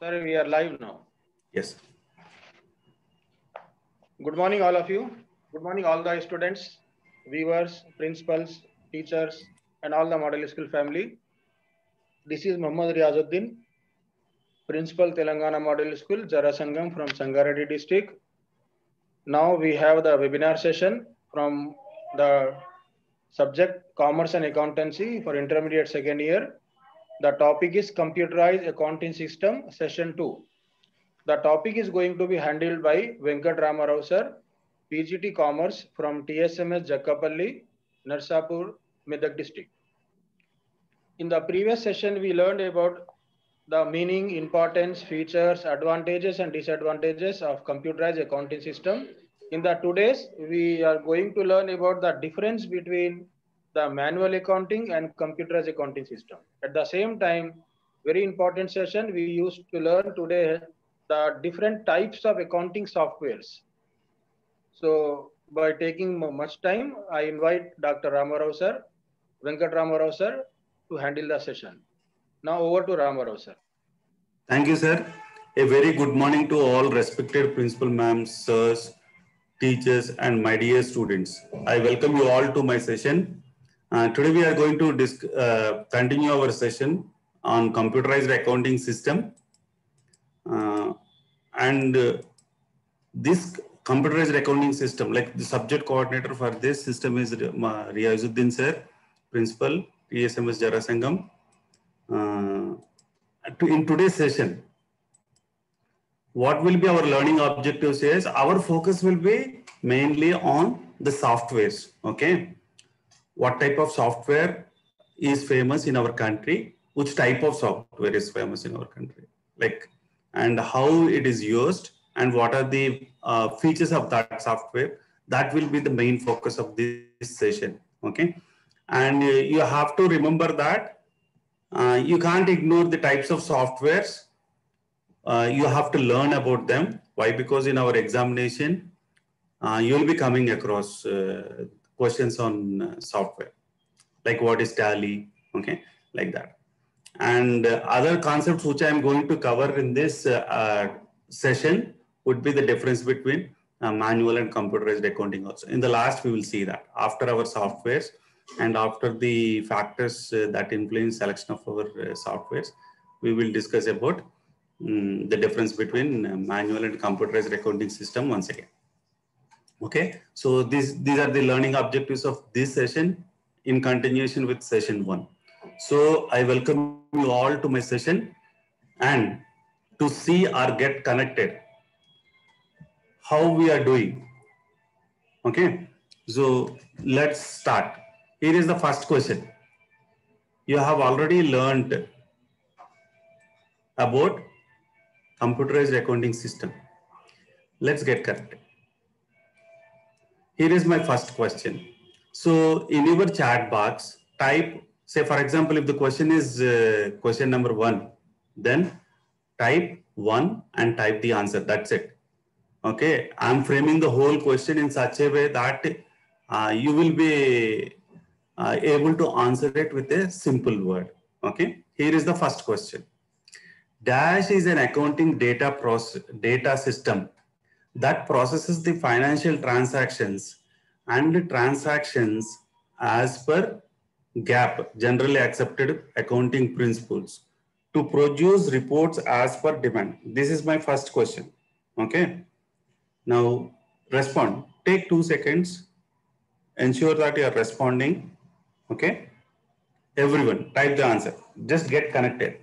Sir, we are live now. Yes. Good morning, all of you. Good morning, all the students, viewers, principals, teachers, and all the model school family. This is Muhammad Riazuddin, Principal Telangana Model School, Jarasangam from Sangareddy district. Now we have the webinar session from the subject Commerce and Accountancy for intermediate second year. The topic is Computerized Accounting System, session 2. The topic is going to be handled by Venkat Ramarao sir, PGT Commerce from TSMS Jakkapalli, Narsapur, Medak district. In the previous session, we learned about the meaning, importance, features, advantages and disadvantages of computerized accounting system. In the today's, we are going to learn about the difference between the manual accounting and computerized accounting system. At the same time, very important session, we used to learn today the different types of accounting softwares. So by taking much time, I invite Dr. Ramarao sir, Venkat Ramarao sir to handle the session. Now over to Ramarao sir. Thank you, sir. A very good morning to all respected principal ma'ams, sirs, teachers, and my dear students. I welcome you all to my session. Today we are going to continue our session on computerized accounting system. This computerized accounting system, like the subject coordinator for this system is Riazuddin sir, principal, TSMS Jarasangam. In today's session, what will be our learning objectives is our focus will be mainly on the softwares. Okay, what type of software is famous in our country, which type of software is famous in our country, like, and how it is used, and what are the features of that software. That will be the main focus of this session. Okay, and you have to remember that you can't ignore the types of softwares. You have to learn about them. Why? Because in our examination, you will be coming across questions on software, like what is Tally, okay, like that. And other concepts which I am going to cover in this session would be the difference between manual and computerized accounting also. In the last, we will see that after our softwares and after the factors that influence selection of our softwares, we will discuss about the difference between manual and computerized accounting system once again. Okay, so these are the learning objectives of this session in continuation with session 1. So I welcome you all to my session, and to see or get connected how we are doing. Okay, so let's start. Here is the first question. You have already learned about computerized accounting system. Let's get connected. Here is my first question. So in your chat box, type, say for example, if the question is question number 1, then type 1 and type the answer. That's it. Okay, I'm framing the whole question in such a way that you will be able to answer it with a simple word. Okay, here is the first question. Dash is an accounting data system that processes the financial transactions and transactions as per GAAP, generally accepted accounting principles, to produce reports as per demand. This is my first question. Okay, now respond. Take 2 seconds. Ensure that you are responding. Okay, everyone type the answer. Just get connected.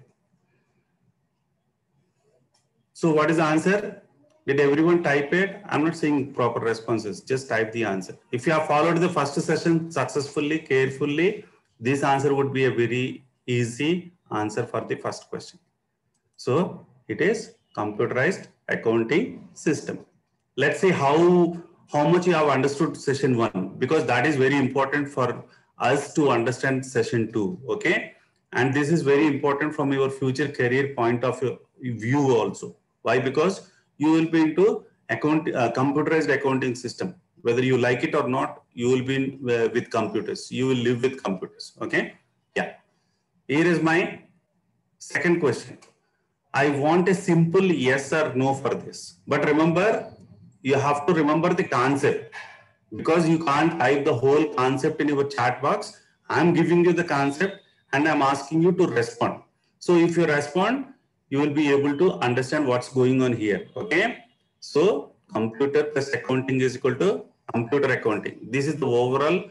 So what is the answer? Did everyone type it? I'm not seeing proper responses. Just type the answer. If you have followed the first session successfully, carefully, this answer would be a very easy answer for the first question. So it is computerized accounting system. Let's see how much you have understood session 1, because that is very important for us to understand session 2. Okay, and this is very important from your future career point of view also. Why? Because you will be into computerized accounting system. Whether you like it or not, you will be with computers. You will live with computers. Okay. Yeah. Here is my second question. I want a simple yes or no for this. But remember, you have to remember the concept, because you can't type the whole concept in your chat box. I'm giving you the concept and I'm asking you to respond. So if you respond, you will be able to understand what's going on here. Okay. So computer plus accounting is equal to computer accounting. This is the overall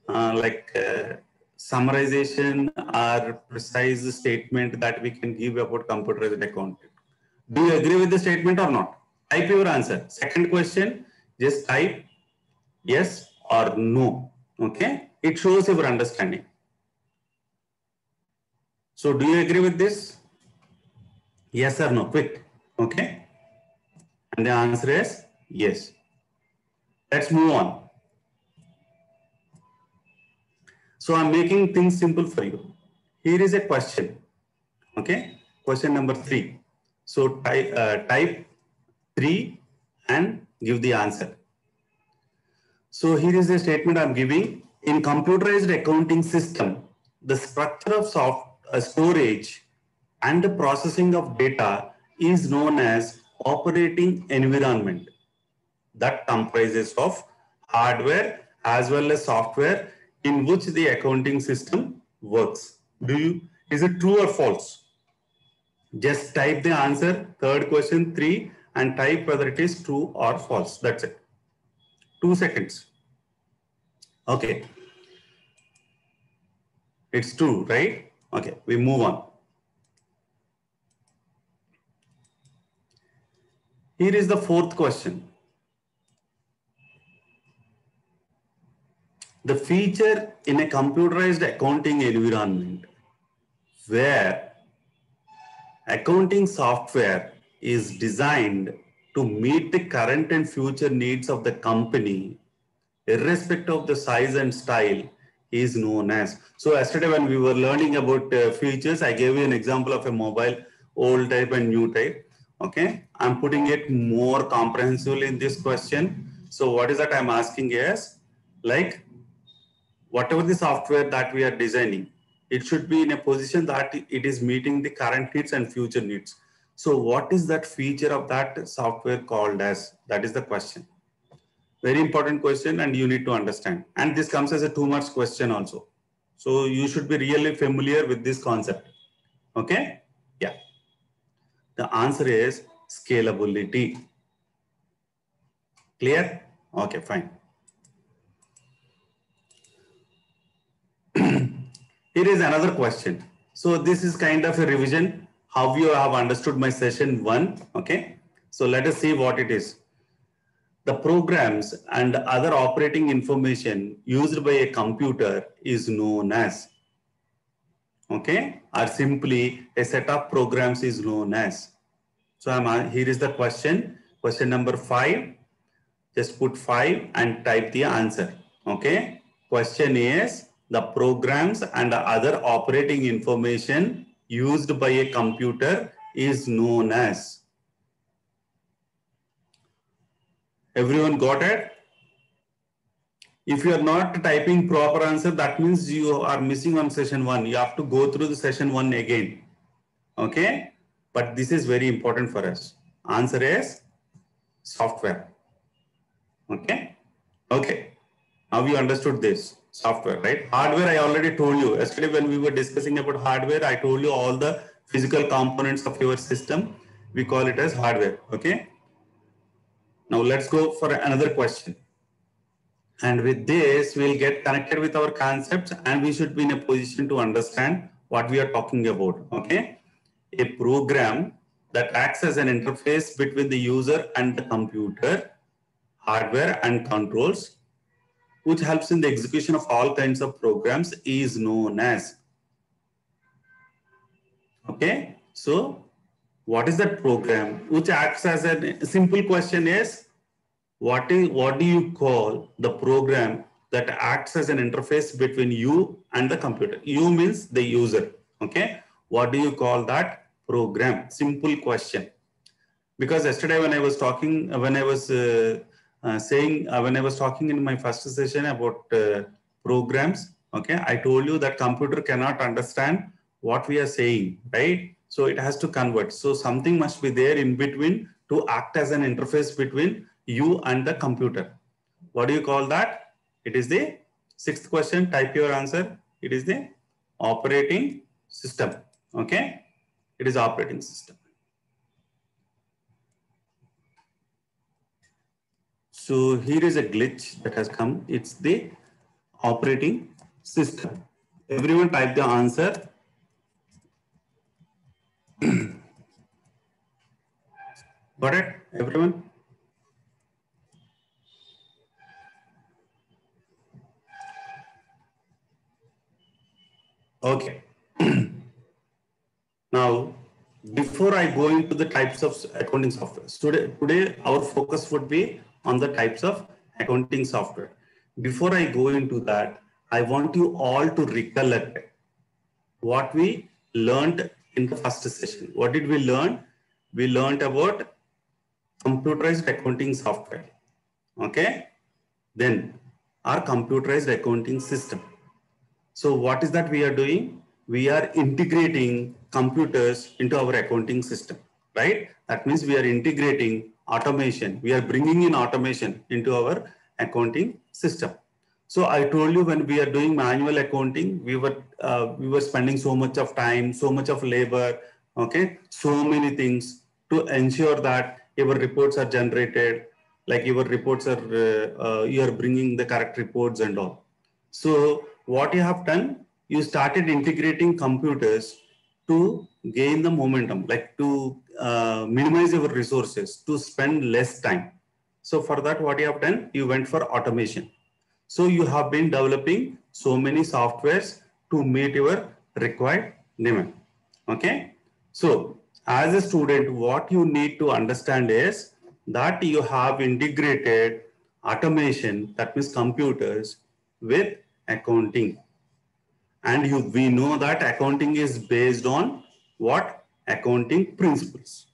summarization or precise statement that we can give about computerized accounting. Do you agree with the statement or not? Type your answer. Second question, just type yes or no. Okay, it shows your understanding. So do you agree with this? Yes or no? Quick. Okay, and the answer is yes. Let's move on. So I'm making things simple for you. Here is a question. Okay, question number 3. So type 3 and give the answer. So here is the statement I'm giving. In computerized accounting system, the structure of storage and the processing of data is known as operating environment that comprises of hardware as well as software in which the accounting system works. Is it true or false? Just type the answer, third question 3, and type whether it is true or false. That's it. 2 seconds. Okay. It's true, right? Okay, we move on. Here is the fourth question. The feature in a computerized accounting environment where accounting software is designed to meet the current and future needs of the company, irrespective of the size and style, is known as. So yesterday when we were learning about features, I gave you an example of a mobile, old type and new type. Okay, I'm putting it more comprehensively in this question. So what is that I'm asking is, like, whatever the software that we are designing, it should be in a position that it is meeting the current needs and future needs. So what is that feature of that software called as? That is the question. Very important question, and you need to understand. And this comes as a 2 marks question also. So you should be really familiar with this concept. Okay? Yeah. The answer is scalability. Clear? Okay, fine. Here is another question. So this is kind of a revision, how you have understood my session 1. Okay. So let us see what it is. The programs and other operating information used by a computer is known as, okay, or simply a set of programs is known as. So here is the question. Question number 5. Just put 5 and type the answer. Okay. Question is, the programs and other operating information used by a computer is known as. Everyone got it? If you are not typing proper answer, that means you are missing on session 1. You have to go through the session 1 again. Okay. But this is very important for us. Answer is software. Okay. Okay. Now you understood this. Software, right? Hardware, I already told you. Yesterday when we were discussing about hardware, I told you all the physical components of your system. We call it as hardware. Okay. Now let's go for another question. And with this, we'll get connected with our concepts and we should be in a position to understand what we are talking about. Okay. A program that acts as an interface between the user and the computer, hardware and controls, which helps in the execution of all kinds of programs, is known as. Okay, so what is that program which acts as a simple question is, what do you call the program that acts as an interface between you and the computer? You means the user. Okay, what do you call that program? Simple question. Because yesterday when I was talking, when I was talking in my first session about programs, okay, I told you that computer cannot understand what we are saying, right? So it has to convert. So something must be there in between to act as an interface between you and the computer. What do you call that? It is the sixth question. Type your answer. It is the operating system. Okay. It is operating system. So here is a glitch that has come. It's the operating system. Everyone type the answer. Got it? Everyone? Okay. Now, before I go into the types of accounting software, today our focus would be on the types of accounting software. Before I go into that, I want you all to recollect what we learned in the first session. What did we learn? We learned about computerized accounting software. Okay. Then our computerized accounting system. So what is that we are doing? We are integrating computers into our accounting system, right? That means we are integrating automation. We are bringing in automation into our accounting system. So I told you when we are doing manual accounting, we were spending so much of time, so much of labor, okay, so many things to ensure that your reports are generated, like your reports are, you are bringing the correct reports and all. So what you have done, you started integrating computers to gain the momentum, like to minimize your resources, to spend less time. So for that, what you have done, you went for automation. So you have been developing so many softwares to meet your required demand. Okay. So as a student, what you need to understand is that you have integrated automation, that means computers, with accounting. And we know that accounting is based on what? Accounting principles.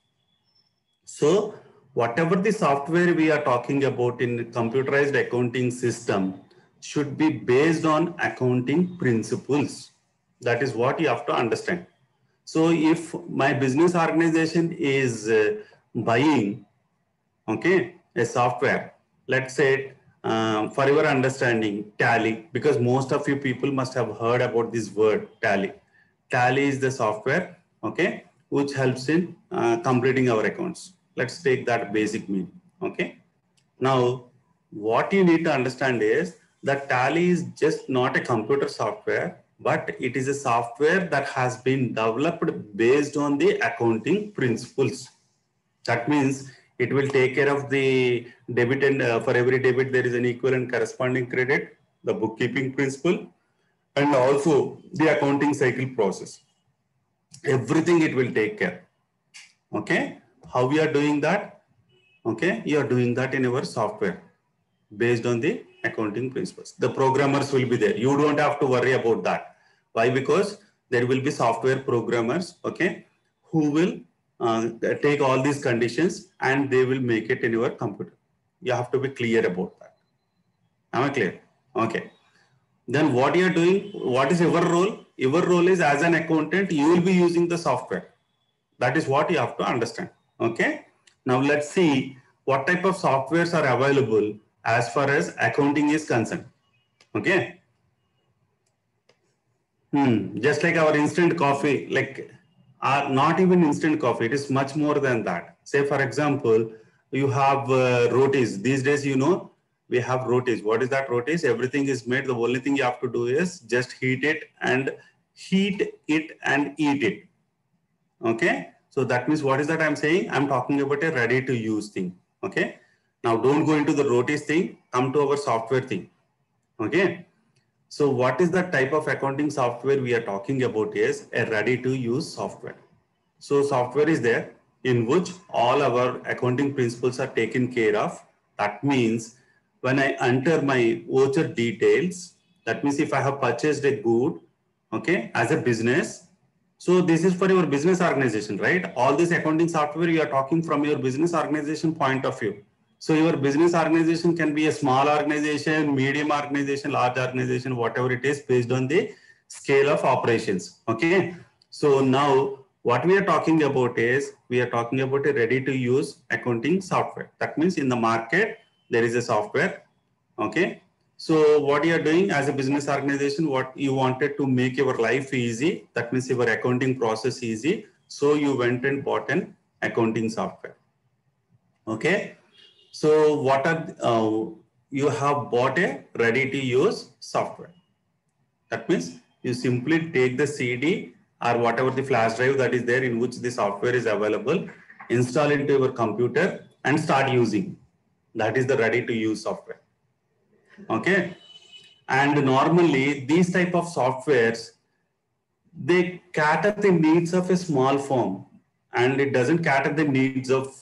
So whatever the software we are talking about in computerized accounting system should be based on accounting principles. That is what you have to understand. So if my business organization is buying, okay, a software, let's say for your understanding, Tally, because most of you people must have heard about this word, Tally. Tally is the software, okay, which helps in completing our accounts. Let's take that basic meaning, okay. Now, what you need to understand is that Tally is just not a computer software, but it is a software that has been developed based on the accounting principles. That means it will take care of the debit, and for every debit there is an equal and corresponding credit, the bookkeeping principle, and also the accounting cycle process. Everything it will take care. Okay. How we are doing that? Okay. You are doing that in your software based on the accounting principles. The programmers will be there. You don't have to worry about that. Why? Because there will be software programmers, okay, who will take all these conditions and they will make it in your computer. You have to be clear about that. Am I clear? Okay. Then what you are doing, what is your role? Your role is, as an accountant, you will be using the software. That is what you have to understand. Okay. Now let's see what type of softwares are available as far as accounting is concerned. Okay. Just like our instant coffee, like not even instant coffee, it is much more than that. Say for example, you have rotis. These days, you know, we have rotis. What is that rotis? Everything is made. The only thing you have to do is just heat it and eat it. Okay. So that means what is that I'm saying? I'm talking about a ready to use thing. Okay. Now don't go into the rotis thing, come to our software thing. Okay. So what is the type of accounting software we are talking about is a ready to use software. So software is there in which all our accounting principles are taken care of. That means when I enter my voucher details, that means if I have purchased a good, okay, as a business, so this is for your business organization, right? All this accounting software you are talking from your business organization point of view. So your business organization can be a small organization, medium organization, large organization, whatever it is, based on the scale of operations. Okay. So now What we are talking about is, we are talking about a ready to use accounting software. That means in the market, there is a software. Okay. So what you are doing as a business organization, what you wanted to make your life easy, that means your accounting process easy. So you went and bought an accounting software. Okay. So what are, you have bought a ready to use software. That means you simply take the CD or whatever the flash drive that is there in which the software is available, install into your computer and start using. That is the ready to use software. Okay. And normally these type of softwares, they cater the needs of a small firm, and it doesn't cater the needs of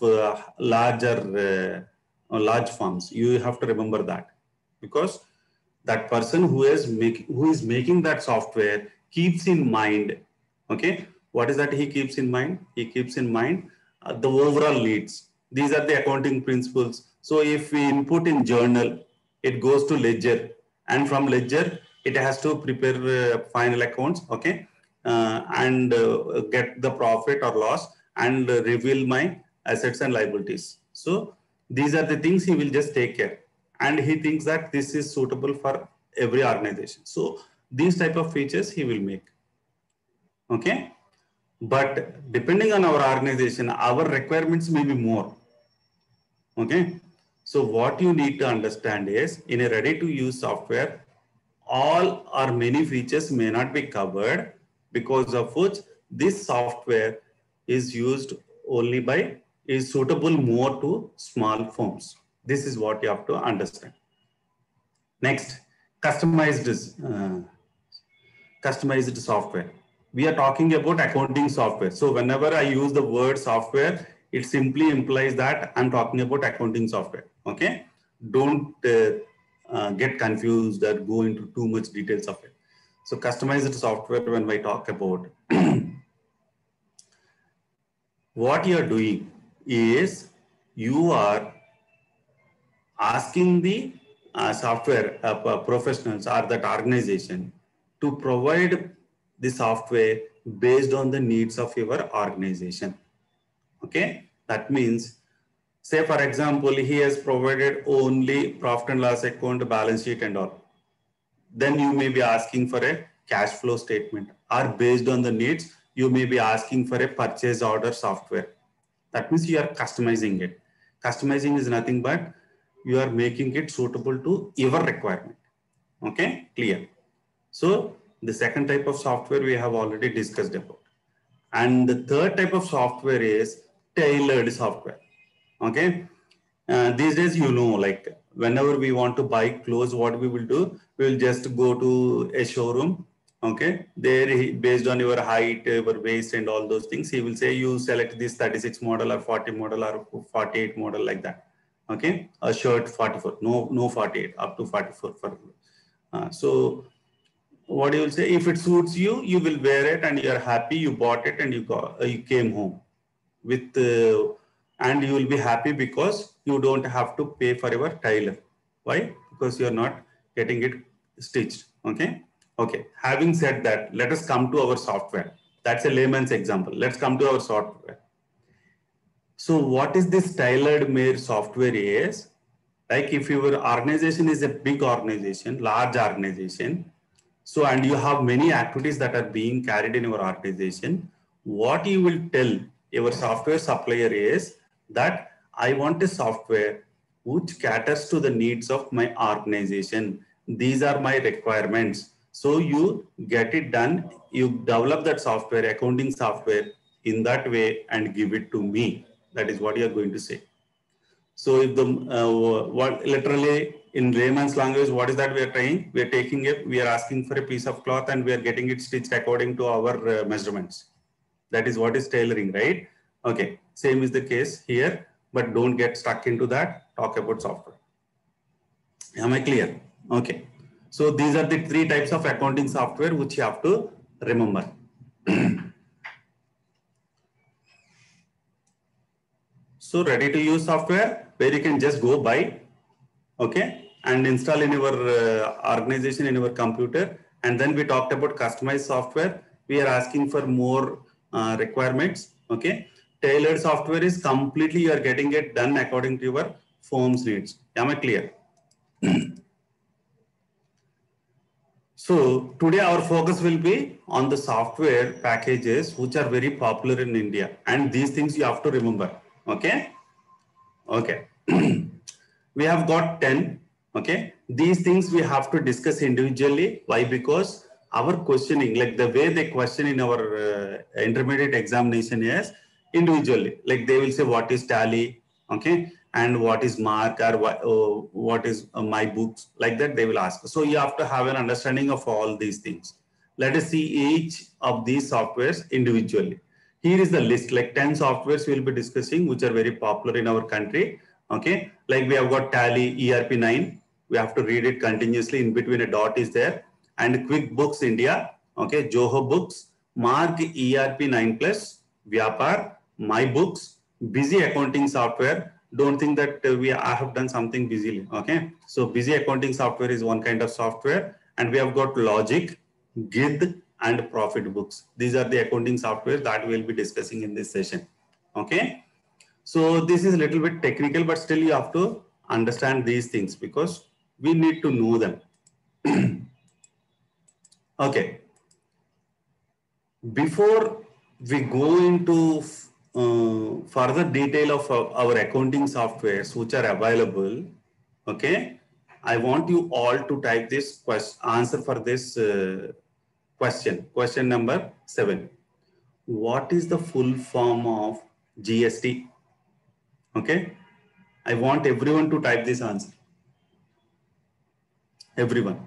large firms. You have to remember that, because that person who is making that software keeps in mind, okay, what is that he keeps in mind? He keeps in mind the overall needs. These are the accounting principles. So if we input in journal, it goes to ledger, and from ledger it has to prepare final accounts, okay, and get the profit or loss, and reveal my assets and liabilities. So these are the things he will just take care, and he thinks that this is suitable for every organization. So these type of features he will make. Okay. But depending on our organization, our requirements may be more. Okay. So what you need to understand is, in a ready to use software, all or many features may not be covered, because of which this software is used only by, is suitable more to small firms. This is what you have to understand. Next, customized software. We are talking about accounting software. So whenever I use the word software, it simply implies that I'm talking about accounting software. Okay. Don't get confused or go into too much details of it. So customized software, when we talk about, what you're doing is, you are asking the software professionals or that organization to provide the software based on the needs of your organization. Okay. That means, say for example, he has provided only profit and loss account, balance sheet and all. Then you may be asking for a cash flow statement, or based on the needs, you may be asking for a purchase order software. That means you are customizing it. Customizing is nothing but you are making it suitable to your requirement. Okay, clear. So the second type of software we have already discussed about. And the third type of software is tailored software. Okay. These days, you know, like whenever we want to buy clothes, what we will do, we will just go to a showroom. Okay. There, based on your height, your waist and all those things, he will say you select this 36 model or 40 model or 48 model, like that. Okay. A shirt 44, no 48, up to 44. So what you will say, if it suits you, you will wear it and you are happy, you bought it and you came home with, and you will be happy because you don't have to pay for your tailor. Why? Because you are not getting it stitched. Okay. Okay. Having said that, let us come to our software. That's a layman's example. Let's come to our software. So what is this tailored made software is? Like if your organization is a big organization, large organization, so, and you have many activities that are being carried in your organization, what you will tell your software supplier is that I want a software which caters to the needs of my organization. These are my requirements. So you get it done, you develop that software, accounting software in that way and give it to me. That is what you are going to say. So if the, what literally in layman's language, what is that we are trying? We are taking it, we are asking for a piece of cloth and we are getting it stitched according to our measurements. That is what is tailoring, right? Okay, same is the case here, but don't get stuck into that. Talk about software. Am I clear? Okay. So these are the three types of accounting software which you have to remember. So ready to use software where you can just go buy, okay, and install in your organization, in your computer. And then we talked about customized software. We are asking for more requirements. Okay, tailored software is completely you are getting it done according to your firm's needs. Am I clear? So today our focus will be on the software packages which are very popular in India, and these things you have to remember. Okay. Okay. We have got 10. Okay. These things we have to discuss individually. Why? Because our questioning, like the way they question in our intermediate examination is individually. Like they will say, what is Tally? Okay. And what is Mark, or what is my books? Like that they will ask. So you have to have an understanding of all these things. Let us see each of these softwares individually. Here is the list, like 10 softwares we'll be discussing, which are very popular in our country. Okay, like we have got Tally, ERP9. We have to read it continuously. In between a dot is there. And QuickBooks India. Okay, Zoho Books, Mark ERP9 Plus, Vyapar, My Books, Busy accounting software. Don't think that I have done something busily. Okay, so busy accounting software is one kind of software, and we have got Logic, Gid, and Profit Books. These are the accounting software that we'll be discussing in this session. Okay. So this is a little bit technical, but still you have to understand these things because we need to know them. Okay. Before we go into further detail of our accounting softwares which are available, okay, I want you all to type this answer for this question number 7. What is the full form of GST? Okay, I want everyone to type this answer. Everyone.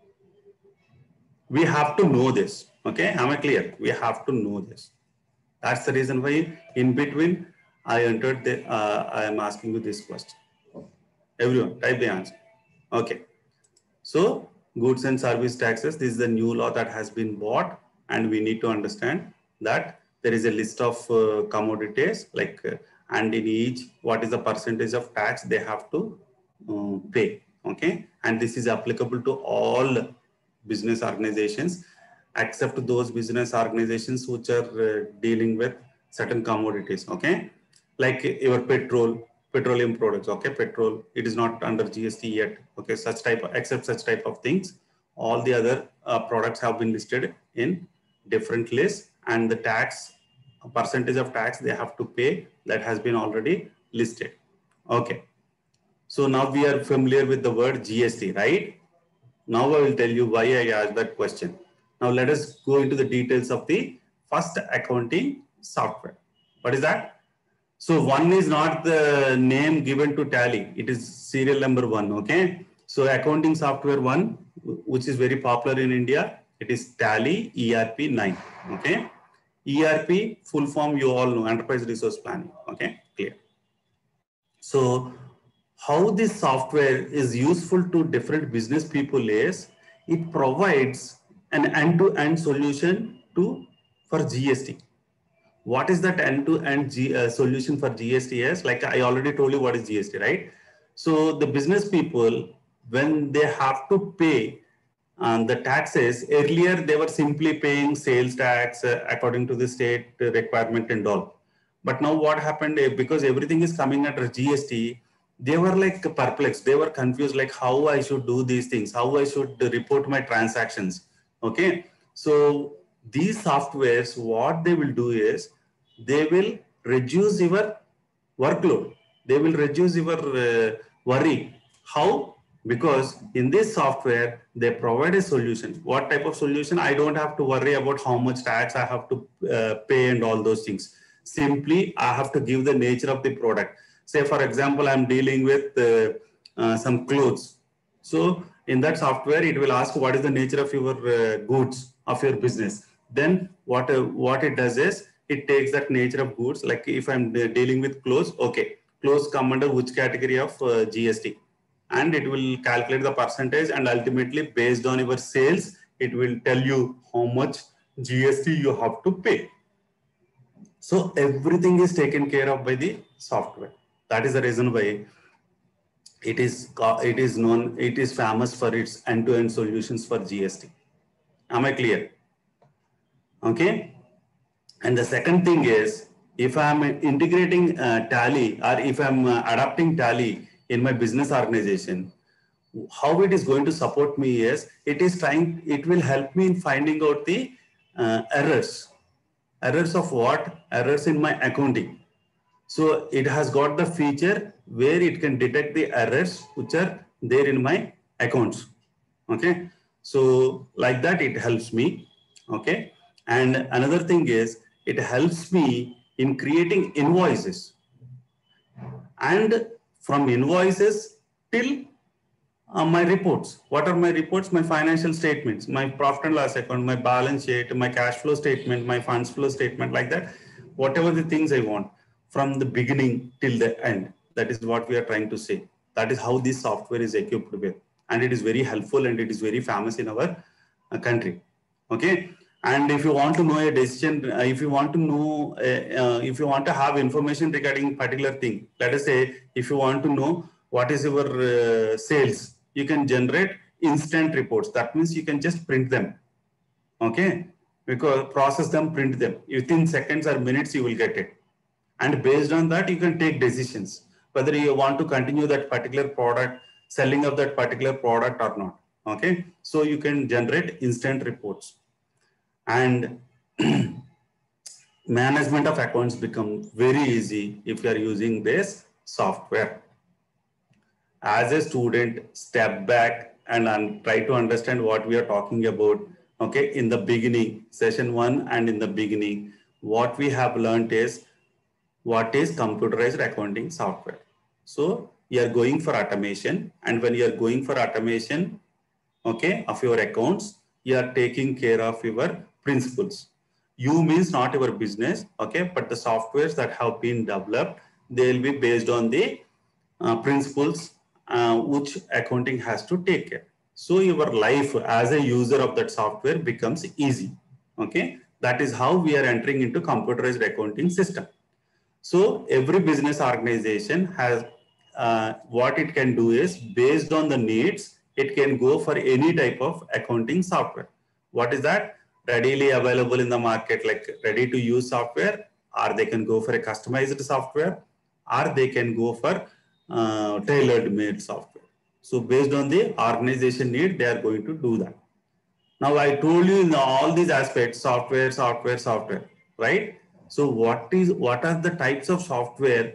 We have to know this. Okay, am I clear? We have to know this. That's the reason why in between I entered the, I am asking you this question. Everyone type the answer. Okay. So goods and service taxes, this is the new law that has been bought, and we need to understand that there is a list of commodities like and in each what is the percentage of tax they have to pay. Okay, and this is applicable to all business organizations except those business organizations which are dealing with certain commodities. Okay, like your petroleum products. Okay, petrol, it is not under GST yet. Okay, such type except such type of things, all the other products have been listed in different lists, and the tax percentage of tax they have to pay that has been already listed. Okay, so now we are familiar with the word GST, right? Now I will tell you why I asked that question. Now let us go into the details of the first accounting software. What is that? So one is not the name given to Tally. It is serial number 1. Okay. So accounting software 1, which is very popular in India, it is Tally ERP9. Okay. ERP full form you all know, Enterprise Resource Planning. Okay. Clear. So how this software is useful to different business people is it provides an end-to-end solution for GST. What is that end-to-end solution for GST is? Like I already told you what is GST, right? So the business people, when they have to pay the taxes, earlier they were simply paying sales tax according to the state requirement and all. But now what happened, because everything is coming under GST, they were like perplexed. They were confused, like how I should do these things, how I should report my transactions. Okay. So these softwares, what they will do is they will reduce your workload. They will reduce your worry. How? Because in this software, they provide a solution. What type of solution? I don't have to worry about how much tax I have to pay and all those things. Simply, I have to give the nature of the product. Say, for example, I'm dealing with some clothes. So in that software, it will ask what is the nature of your goods of your business. Then what it does is it takes that nature of goods. Like if I'm dealing with clothes, okay, clothes come under which category of GST, and it will calculate the percentage, and ultimately based on your sales, it will tell you how much GST you have to pay. So everything is taken care of by the software. That is the reason why it is famous for its end-to-end solutions for GST. Am I clear? Okay. And the second thing is, if I'm integrating Tally, or if I'm adapting Tally in my business organization, how it is going to support me is, it will help me in finding out the errors. Errors of what? Errors in my accounting. So it has got the feature where it can detect the errors which are there in my accounts. Okay. So like that, it helps me. Okay. And another thing is, it helps me in creating invoices. And from invoices till my reports. What are my reports? My financial statements, my profit and loss account, my balance sheet, my cash flow statement, my funds flow statement, like that. Whatever the things I want from the beginning till the end. That is what we are trying to say. That is how this software is equipped with. And it is very helpful and it is very famous in our country. Okay. And if you want to know a decision, if you want to know, if you want to have information regarding particular thing, let us say, if you want to know what is your sales, you can generate instant reports. That means you can just print them. Okay. Because process them, print them. Within seconds or minutes, you will get it. And based on that, you can take decisions, whether you want to continue that particular product, selling of that particular product or not. Okay. So you can generate instant reports. And management of accounts become very easy if you are using this software. As a student, step back and try to understand what we are talking about. Okay, in the beginning, session 1 and in the beginning, what we have learned is what is computerized accounting software. So you are going for automation, and when you are going for automation, okay, of your accounts, you are taking care of your principles. You means not your business, okay, but the softwares that have been developed, they will be based on the principles which accounting has to take care. So your life as a user of that software becomes easy. Okay, that is how we are entering into computerized accounting system. So every business organization has what it can do is, based on the needs, it can go for any type of accounting software. What is that? Readily available in the market, like ready to use software, or they can go for a customized software, or they can go for tailored made software. So based on the organization need, they are going to do that. Now I told you in all these aspects, software, right? So what are the types of software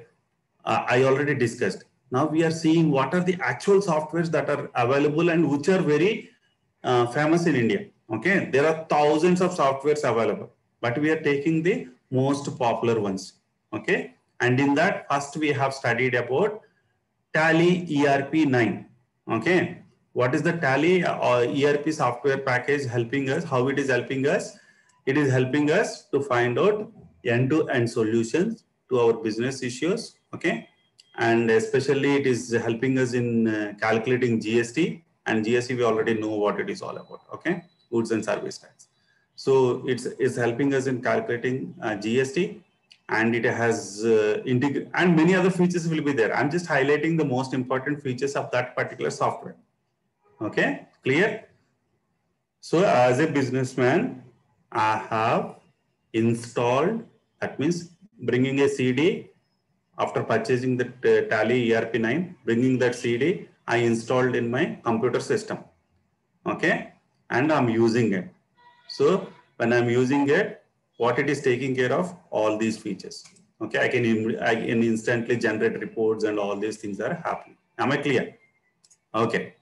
I already discussed. Now we are seeing what are the actual softwares that are available and which are very famous in India. Okay, there are thousands of softwares available, but we are taking the most popular ones. Okay, and in that, first we have studied about Tally ERP9. Okay, what is the Tally ERP software package helping us? How it is helping us? It is helping us to find out end-to-end solutions to our business issues. Okay, and especially it is helping us in calculating GST, and GST we already know what it is all about. Okay, goods and service tax. So it's helping us in calculating GST, and it has and many other features will be there. I'm just highlighting the most important features of that particular software. Okay, clear? So as a businessman, I have installed, that means bringing a CD after purchasing the Tally ERP9, bringing that CD, I installed in my computer system. Okay, and I'm using it. So when I'm using it, what it is taking care of? All these features. Okay, I can instantly generate reports and all these things are happening. Am I clear? Okay.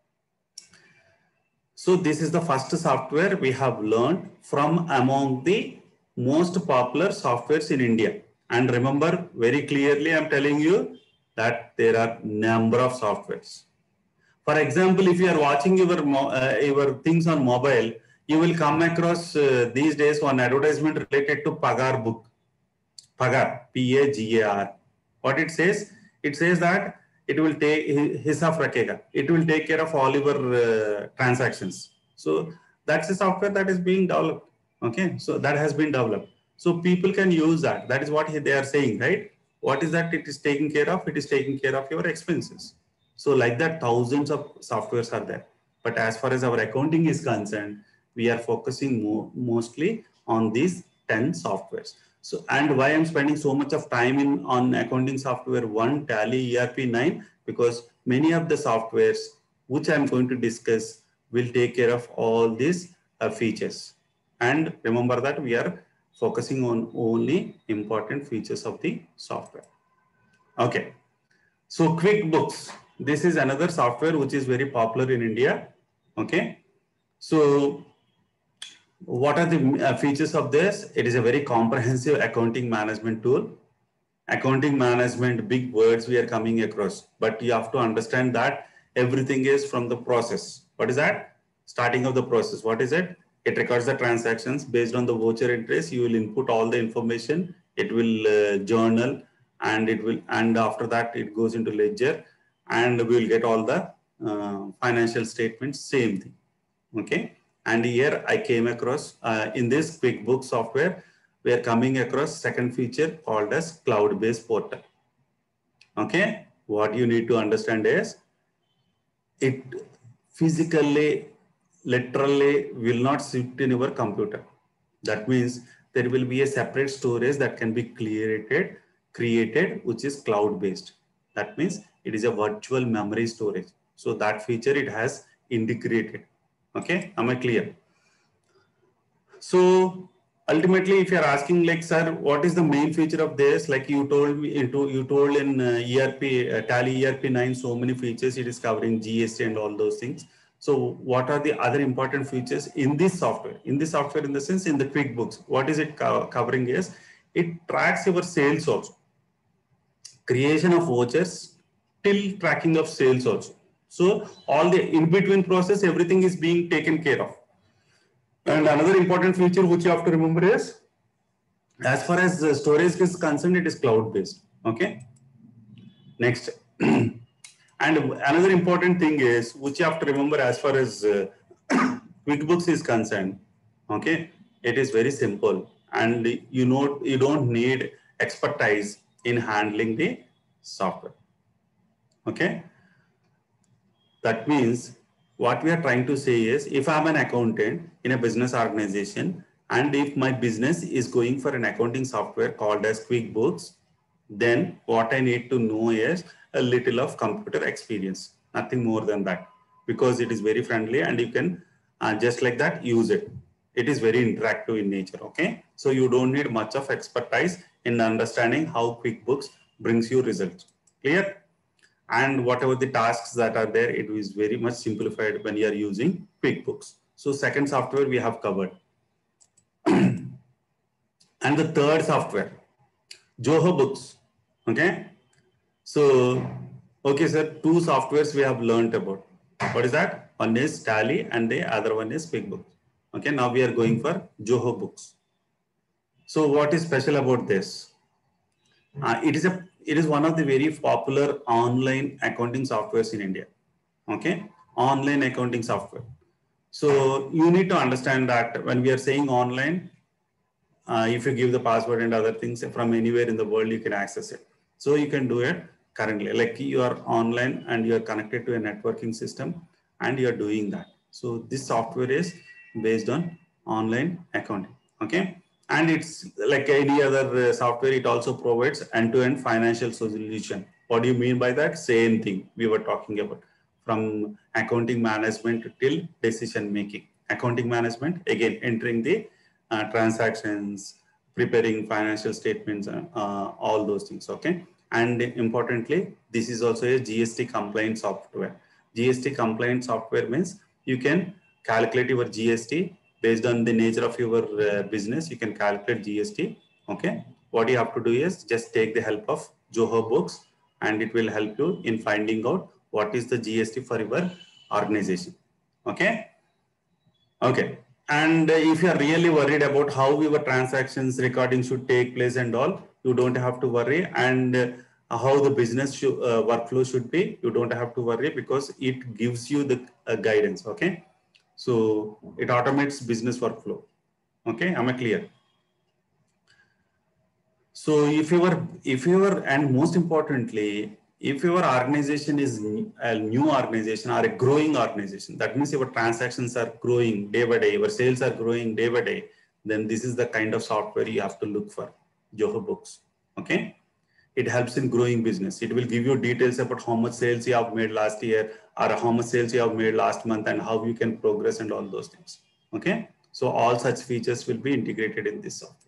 So this is the first software we have learned from among the most popular softwares in India. And remember very clearly, I'm telling you that there are number of softwares. For example, if you are watching your things on mobile, you will come across these days one advertisement related to Pagar book. Pagar, Pagar. What it says? It says that it will take Hisab Rakhega. It will take care of all your transactions. So that's a software that is being developed. Okay, so that has been developed. So people can use that. That is what they are saying, right? What is that it is taking care of? It is taking care of your expenses. So like that, thousands of softwares are there. But as far as our accounting is concerned, we are focusing mostly on these 10 softwares. So, and why I'm spending so much of time on accounting software 1, Tally, ERP 9, because many of the softwares which I'm going to discuss will take care of all these features. And remember that we are focusing on only important features of the software. Okay. So QuickBooks, this is another software which is very popular in India. Okay. So what are the features of this? It is a very comprehensive accounting management tool. Accounting management, big words we are coming across, but you have to understand that everything is from the process. What is that? Starting of the process. What is it? It records the transactions based on the voucher entries. You will input all the information. It will journal, and after that it goes into ledger, and we will get all the financial statements. Same thing. Okay. And here I came across in this QuickBooks software, we are coming across second feature called as cloud-based portal. Okay, what you need to understand is it physically, literally will not sit in your computer. That means there will be a separate storage that can be created, which is cloud-based. That means it is a virtual memory storage. So that feature it has integrated. Okay, am I clear? So ultimately, if you're asking like, sir, what is the main feature of this? Like you told me, you told in ERP, Tally ERP 9, so many features, it is covering GST and all those things. So what are the other important features in this software? In this software, in the sense, in the QuickBooks, what is it covering is, it tracks your sales also. Creation of vouchers till tracking of sales also. So all the in-between process, everything is being taken care of. And another important feature which you have to remember is, as far as storage is concerned, it is cloud-based. Okay. Next. And another important thing is, which you have to remember as far as QuickBooks is concerned. Okay. It is very simple, and you don't need expertise in handling the software. Okay. That means what we are trying to say is, if I'm an accountant in a business organization, and if my business is going for an accounting software called as QuickBooks, then what I need to know is a little of computer experience, nothing more than that, because it is very friendly and you can just like that use it. It is very interactive in nature. Okay. So you don't need much of expertise in understanding how QuickBooks brings you results. Clear? And whatever the tasks that are there, it is very much simplified when you are using QuickBooks. So second software we have covered. And the third software, Zoho Books. Okay. So, okay, sir, two softwares we have learned about. What is that? One is Tally and the other one is QuickBooks. Okay. Now we are going for Zoho Books. So what is special about this? It is one of the very popular online accounting softwares in India. Okay, online accounting software. So you need to understand that when we are saying online, if you give the password and other things from anywhere in the world, you can access it. So you can do it currently, like you are online and you are connected to a networking system and you are doing that. So this software is based on online accounting. Okay. And it's like any other software, it also provides end-to-end financial solution. What do you mean by that? Same thing we were talking about, from accounting management till decision making. Accounting management, again, entering the transactions, preparing financial statements, all those things. Okay. And importantly, this is also a GST compliant software. GST compliant software means you can calculate your GST based on the nature of your business. You can calculate GST. Okay. What you have to do is just take the help of Zoho Books, and it will help you in finding out what is the GST for your organization. Okay. Okay. And if you are really worried about how your transactions recording should take place and all, you don't have to worry. And how the business workflow should be, you don't have to worry, because it gives you the guidance. Okay. So it automates business workflow. Okay, am I clear? So if you were, and most importantly, if your organization is a new organization or a growing organization, that means your transactions are growing day by day, your sales are growing day by day, then this is the kind of software you have to look for, Zoho Books. Okay. It helps in growing business. It will give you details about how much sales you have made last year or how much sales you have made last month and how you can progress and all those things. Okay. So all such features will be integrated in this software.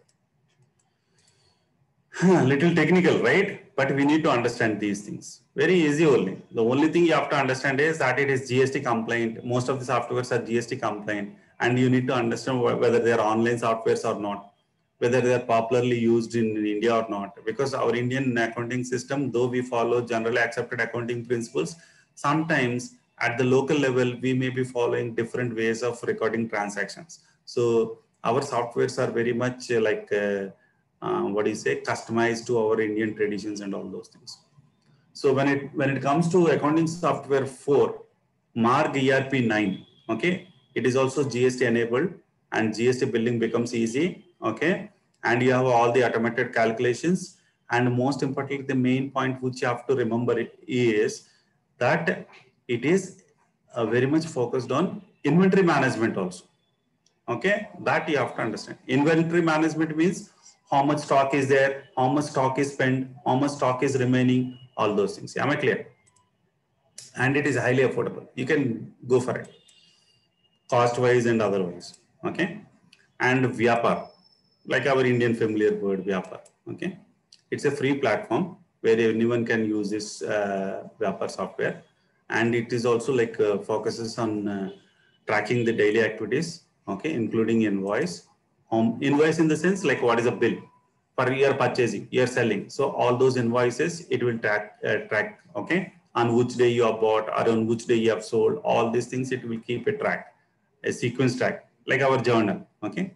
Little technical, right? But we need to understand these things. Very easy only. The only thing you have to understand is that it is GST compliant. Most of the softwares are GST compliant, and you need to understand whether they are online softwares or not, whether they are popularly used in India or not. Because our Indian accounting system, though we follow generally accepted accounting principles, sometimes at the local level, we may be following different ways of recording transactions. So our softwares are very much like customized to our Indian traditions and all those things. So when it comes to accounting software 4, Marg ERP 9, okay, it is also GST enabled and GST billing becomes easy, okay, and you have all the automated calculations. And most importantly, the main point which you have to remember is that it is very much focused on inventory management also. Okay, that you have to understand. Inventory management means how much stock is there, how much stock is spent, how much stock is remaining, all those things. Am I clear? And it is highly affordable. You can go for it, cost wise and otherwise. Okay. And Vyapar, like our Indian familiar word, Vyapar. Okay. It's a free platform where anyone can use this Vyapar software. And it is also like focuses on tracking the daily activities, okay, including invoice. Invoice in the sense like what is a bill for your purchasing, you're selling. So all those invoices, it will track, okay, on which day you have bought or on which day you have sold. All these things, it will keep a track, a sequence track, like our journal, okay.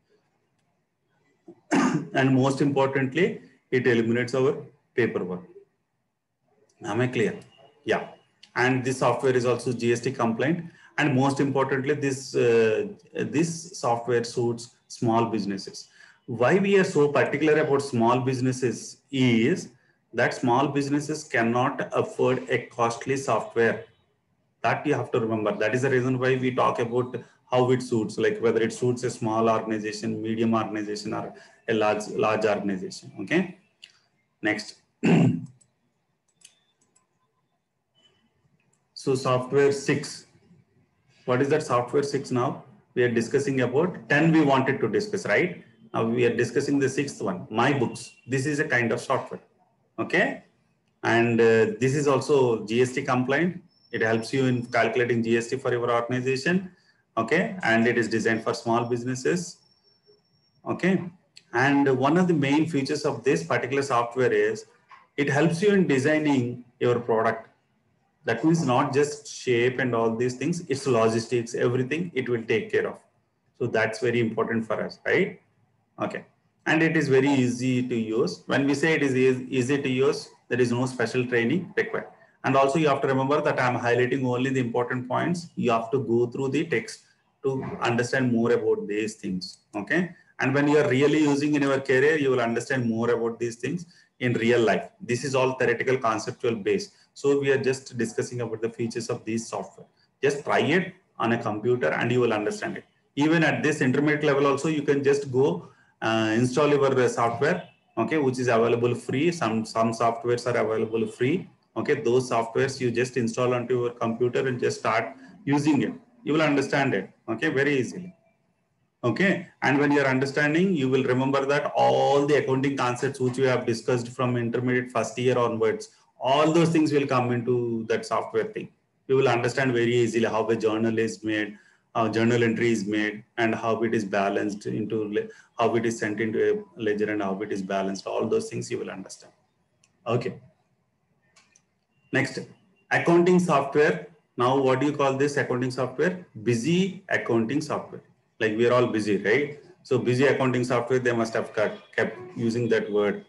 And most importantly, it eliminates our paperwork. Am I clear? Yeah. And this software is also GST compliant. And most importantly, this software suits small businesses. Why we are so particular about small businesses is that small businesses cannot afford a costly software. That you have to remember. That is the reason why we talk about how it suits, like whether it suits a small organization, medium organization, or a large organization. Okay. Next. So software 6. What is that software 6 now? We are discussing about 10 we wanted to discuss, right? Now we are discussing the 6th one, My Books. This is a kind of software. Okay. And this is also GST compliant. It helps you in calculating GST for your organization. Okay. And it is designed for small businesses. Okay. And one of the main features of this particular software is it helps you in designing your product. That means not just shape and all these things, it's logistics, everything it will take care of. So that's very important for us, right? Okay. And it is very easy to use. When we say it is easy to use, there is no special training required. And also you have to remember that I'm highlighting only the important points. You have to go through the text to understand more about these things. Okay. And when you are really using in your career, you will understand more about these things in real life. This is all theoretical, conceptual based. So we are just discussing about the features of these software. Just try it on a computer and you will understand it. Even at this intermediate level also, you can just go install your software, okay, which is available free. Some softwares are available free. Okay, those softwares you just install onto your computer and just start using it. You will understand it, okay, very easily. Okay, and when you're understanding, you will remember that all the accounting concepts which we have discussed from intermediate first year onwards, all those things will come into that software thing. You will understand very easily how a journal is made, how journal entry is made, and how it is balanced into, how it is sent into a ledger and how it is balanced. All those things you will understand. Okay. Next, accounting software. Now, what do you call this accounting software? Busy accounting software. Like we are all busy, right? So busy accounting software, they must have kept using that word.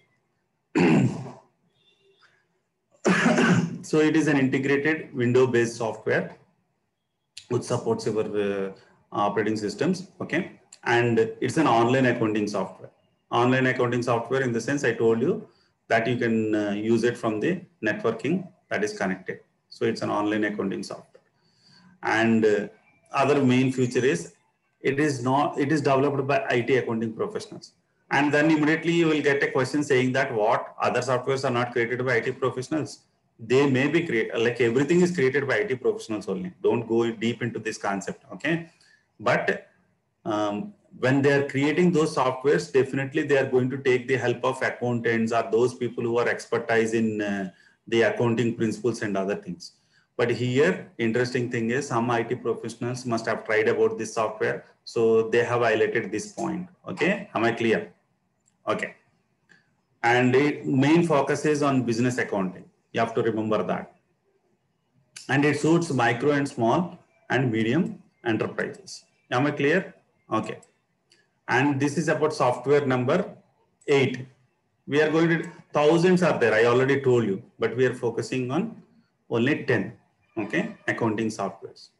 So it is an integrated window-based software which supports your operating systems, okay? And it's an online accounting software. Online accounting software in the sense I told you that you can use it from the networking that is connected. So it's an online accounting software. And other main feature is it is developed by IT accounting professionals. And then immediately you will get a question saying that what other softwares are not created by IT professionals? They may be created, like everything is created by IT professionals only. Don't go deep into this concept, okay? But when they are creating those softwares, definitely they are going to take the help of accountants or those people who are expertise in the accounting principles and other things. But here, interesting thing is some IT professionals must have tried about this software. So they have highlighted this point. Okay, am I clear? Okay. And the main focus is on business accounting. You have to remember that. And it suits micro and small and medium enterprises. Am I clear? Okay. And this is about software number 8. We are going to, thousands are there, I already told you, but we are focusing on only 10, okay, accounting softwares.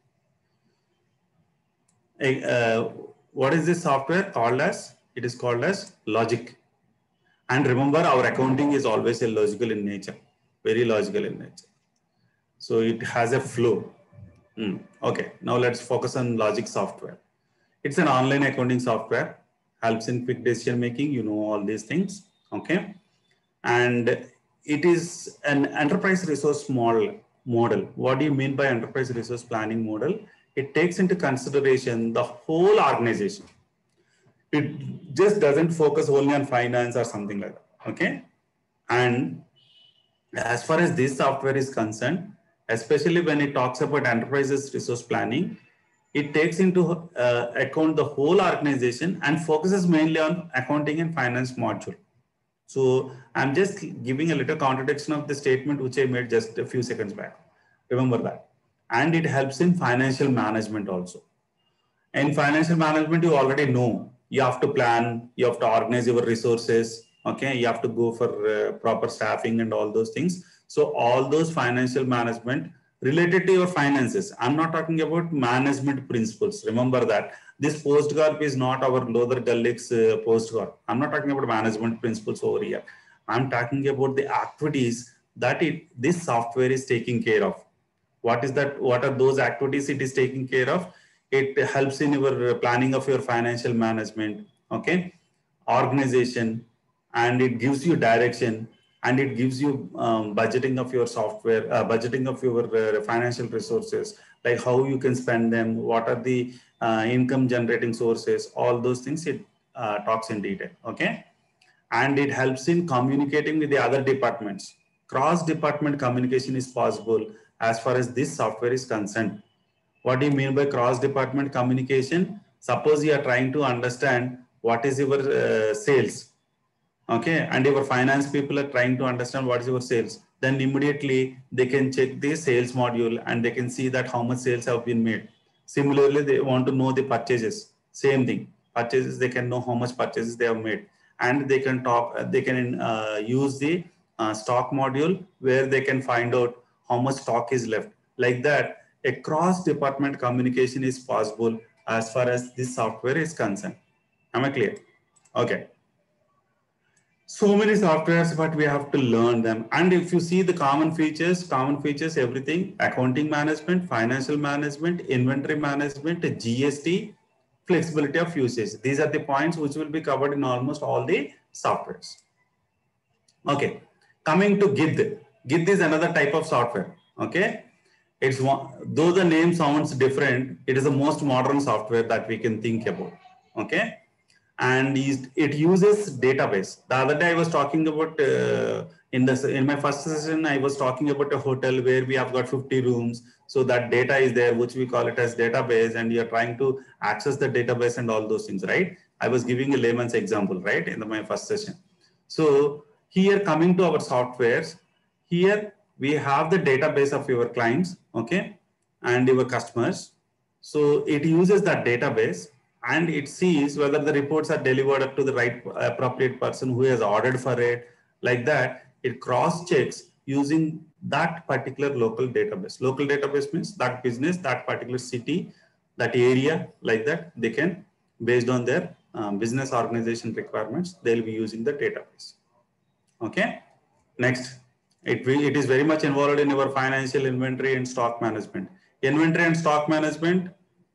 What is this software called as? It is called as Logic. And remember, our accounting is always a logical in nature, very logical in nature. So it has a flow. Okay, now let's focus on Logic software. It's an online accounting software, helps in quick decision making, you know all these things, okay? And it is an enterprise resource model. What do you mean by enterprise resource planning model? It takes into consideration the whole organization. It just doesn't focus only on finance or something like that, okay? And as far as this software is concerned, especially when it talks about enterprises resource planning, it takes into account the whole organization and focuses mainly on accounting and finance module. So I'm just giving a little contradiction of the statement which I made just a few seconds back. Remember that. And it helps in financial management also. In financial management, you already know, you have to plan, you have to organize your resources, okay? You have to go for proper staffing and all those things. So all those financial management related to your finances. I'm not talking about management principles. Remember that this PostGarp is not our Lodhar Gallic's PostGarp. I'm not talking about management principles over here. I'm talking about the activities that this software is taking care of. What is that? What are those activities it is taking care of? It helps in your planning of your financial management, okay, organization, and it gives you direction, and it gives you budgeting of your software, budgeting of your financial resources, like how you can spend them, what are the income generating sources, all those things it talks in detail, okay? And it helps in communicating with the other departments. Cross-department communication is possible as far as this software is concerned. What do you mean by cross-department communication? Suppose you are trying to understand what is your sales, okay, and your finance people are trying to understand what is your sales. Then immediately they can check the sales module and they can see that how much sales have been made. Similarly, they want to know the purchases. Same thing, purchases, they can know how much purchases they have made, and they can use the stock module where they can find out how much stock is left. Like that, a cross-department communication is possible as far as this software is concerned. Am I clear? Okay. So many softwares, but we have to learn them. And if you see the common features, everything, accounting management, financial management, inventory management, GST, flexibility of usage. These are the points which will be covered in almost all the softwares. Okay, coming to Git. Git is another type of software, okay? It's one, though the name sounds different, it is the most modern software that we can think about, okay? And it uses database. The other day I was talking about, in my first session, I was talking about a hotel where we have got 50 rooms. So that data is there, which we call it as database, and you're trying to access the database and all those things, right? I was giving a layman's example, right, in my first session. So here, coming to our softwares, here we have the database of your clients, okay, and your customers. So it uses that database and it sees whether the reports are delivered up to the right appropriate person who has ordered for it. Like that, it cross checks using that particular local database. Local database means that business, that particular city, that area, like that, they can, based on their business organization requirements, they'll be using the database. Okay, next, it is very much involved in our financial, inventory and stock management. Inventory and stock management,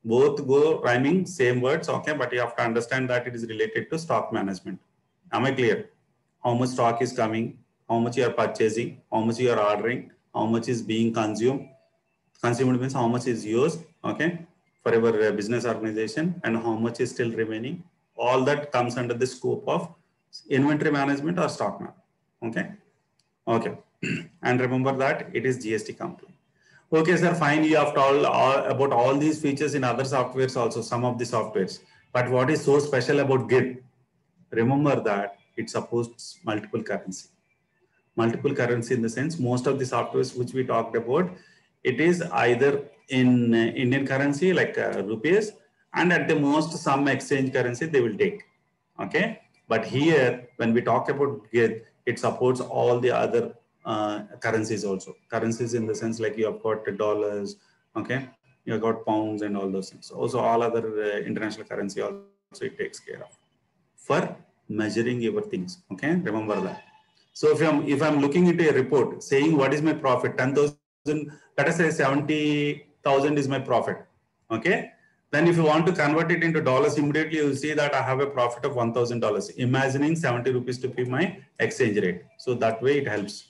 Both go rhyming, same words, okay, but you have to understand that it is related to stock management. Am I clear? How much stock is coming, how much you are purchasing, how much you are ordering, how much is being consumed. Consumed means how much is used, okay, for your business organization, and how much is still remaining. All that comes under the scope of inventory management or stock management, okay. Okay. And remember that it is GST compliant. Okay, sir, fine. You have told about all these features in other softwares also, some of the softwares. But what is so special about Git? Remember that it supports multiple currency. Multiple currency in the sense, most of the softwares which we talked about, it is either in Indian currency like rupees, and at the most some exchange currency they will take. Okay. But here, when we talk about Git, it supports all the other currencies also. Currencies in the sense like you have got dollars, okay, you have got pounds and all those things. Also all other international currency also it takes care of for measuring your things. Okay, remember that. So if I'm looking into a report saying what is my profit, 10,000, let us say 70,000 is my profit. Okay. Then if you want to convert it into dollars, immediately you will see that I have a profit of $1,000, imagining 70 rupees to be my exchange rate. So that way it helps.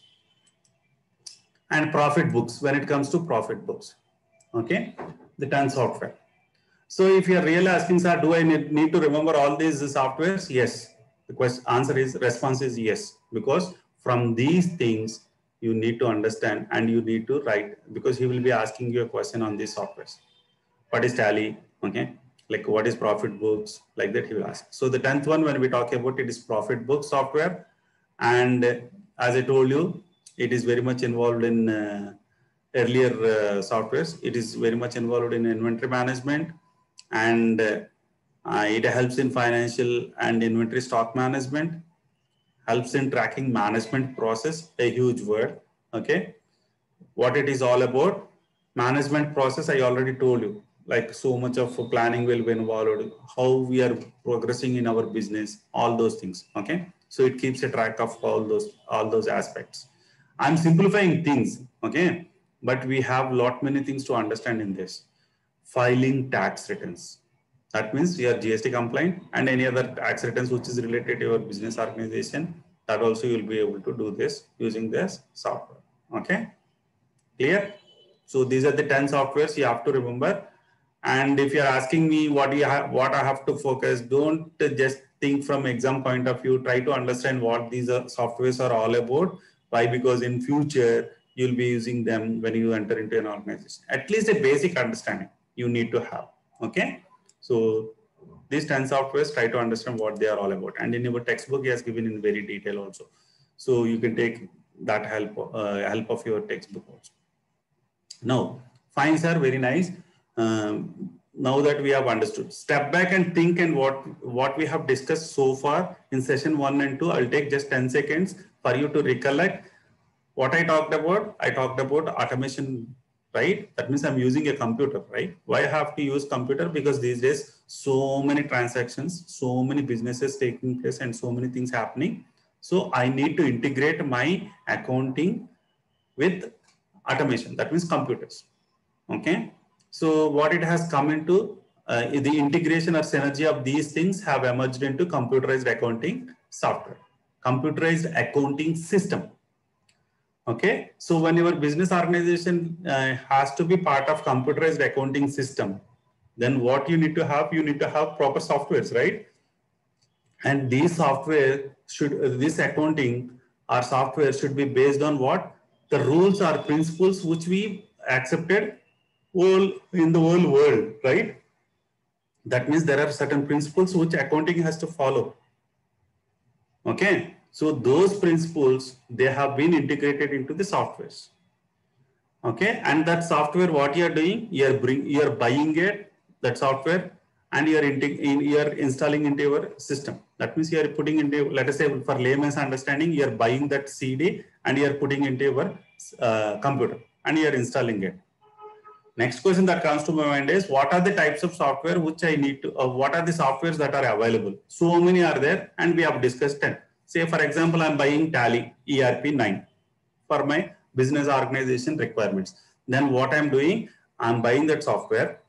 And profit books, when it comes to profit books, okay, the TAN software. So if you are really asking, sir, do I need to remember all these softwares? Yes. The response is yes, because from these things you need to understand and you need to write, because he will be asking you a question on these softwares. What is Tally? Okay, like what is profit books? Like that he will ask. So the 10th one, when we talk about it, is profit book software, and as I told you, it is very much involved in earlier softwares. It is very much involved in inventory management, and it helps in financial and inventory stock management, helps in tracking management process, a huge word. Okay, what it is all about, management process, I already told you, like so much of planning will be involved, how we are progressing in our business, all those things. Okay, so it keeps a track of all those aspects. I'm simplifying things, okay, but we have many things to understand in this. Filing tax returns, that means you are GST compliant, and any other tax returns which is related to your business organization, that also you'll be able to do this using this software. Okay, clear? So these are the 10 softwares you have to remember. And if you're asking me what I have to focus, don't just think from exam point of view. Try to understand what these softwares are all about. Why? Because in future you'll be using them when you enter into an organization. At least a basic understanding you need to have. Okay. So these 10 softwares, try to understand what they are all about. And in your textbook, he has given in very detail also. So you can take that help of your textbook also. Now, fine, sir, very nice. Now that we have understood, step back and think, and what we have discussed so far in session 1 and 2, I'll take just 10 seconds for you to recollect what I talked about. I talked about automation, right? That means I'm using a computer, right? Why I have to use computer? Because these days, so many transactions, so many businesses taking place, and so many things happening. So I need to integrate my accounting with automation, that means computers. Okay, so what it has come into, the integration or synergy of these things have emerged into computerized accounting software, computerized accounting system. Okay, so when your business organization has to be part of computerized accounting system, then what you need to have proper softwares, right? And these software this accounting or software should be based on what? The rules or principles which we accepted in the whole world, right? That means there are certain principles which accounting has to follow. Okay, so those principles, they have been integrated into the softwares. Okay, and that software, what you are doing, you are buying it, that software, and you are installing into your system. That means you are putting into, let us say for layman's understanding, you are buying that CD and you are putting into your computer and you are installing it. Next question that comes to my mind is, what are the types of software which I need to, what are the softwares that are available? So many are there, and we have discussed 10. Say for example, I'm buying Tally ERP 9 for my business organization requirements. Then what I'm doing, I'm buying that software,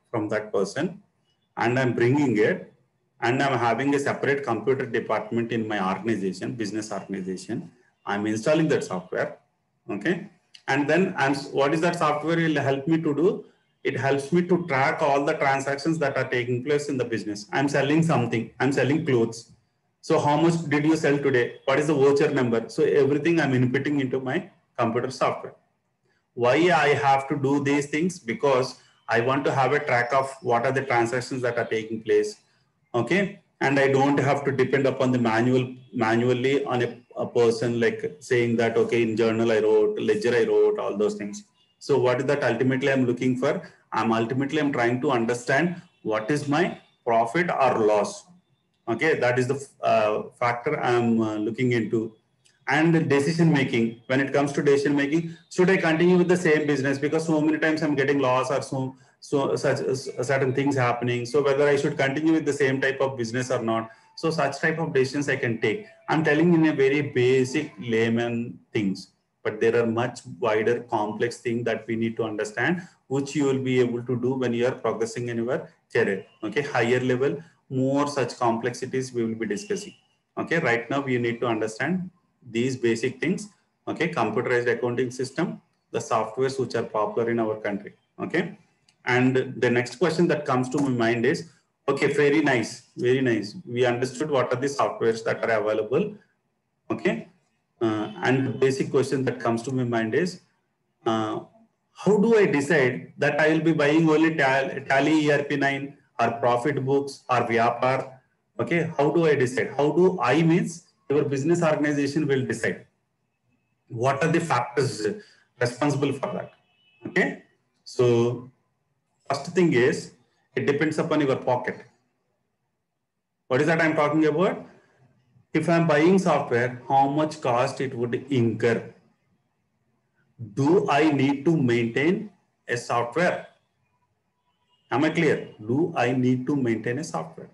from that person and I'm bringing it, and I'm having a separate computer department in my organization, business organization. I'm installing that software, okay? And then what is that software will help me to do? It helps me to track all the transactions that are taking place in the business. I'm selling something, I'm selling clothes. So how much did you sell today? What is the voucher number? So everything I'm inputting into my computer software. Why I have to do these things? Because I want to have a track of what are the transactions that are taking place, okay? And I don't have to depend upon the manually on a person, like saying that, okay, in journal I wrote, ledger I wrote, all those things. So what is that ultimately I'm looking for? I'm trying to understand what is my profit or loss. Okay, that is the factor I'm looking into. And decision making, when it comes to decision making, should I continue with the same business? Because so many times I'm getting loss or such certain things happening. So whether I should continue with the same type of business or not. So such type of decisions I can take. I'm telling in a very basic layman things, but there are much wider complex things that we need to understand, which you will be able to do when you are progressing in your career. Okay, higher level, more such complexities we will be discussing. Okay, right now we need to understand these basic things. Okay, computerized accounting system, the softwares which are popular in our country. Okay, and the next question that comes to my mind is, okay, very nice, very nice. We understood what are the softwares that are available. Okay, and the basic question that comes to my mind is, how do I decide that I will be buying only Tally ERP9 or Profit Books or Vyapar? Okay, how do I decide? How do I means your business organization will decide? What are the factors responsible for that? Okay, so first thing is, it depends upon your pocket. What is that I'm talking about? If I'm buying software, how much cost it would incur? Do I need to maintain a software? Am I clear? Do I need to maintain a software?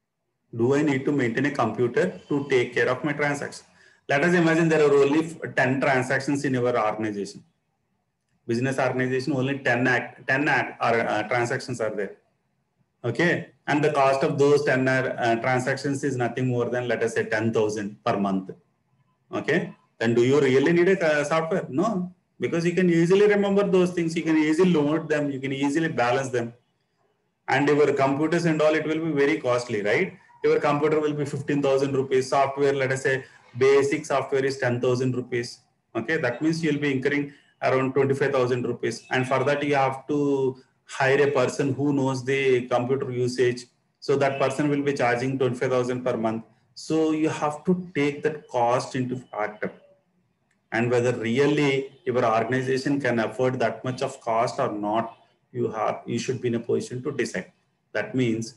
Do I need to maintain a computer to take care of my transaction? Let us imagine there are only 10 transactions in your organization. Business organization, only 10 transactions are there. Okay. And the cost of those 10 transactions is nothing more than, let us say, 10,000 per month. Okay. Then do you really need a software? No, because you can easily remember those things. You can easily load them. You can easily balance them. And your computers and all, it will be very costly, right? Your computer will be 15,000 rupees. Software, let us say, basic software is 10,000 rupees. Okay. That means you'll be incurring around 25,000 rupees. And for that, you have to hire a person who knows the computer usage. So that person will be charging 25,000 per month. So you have to take that cost into factor, and whether really your organization can afford that much of cost or not, you should be in a position to decide. That means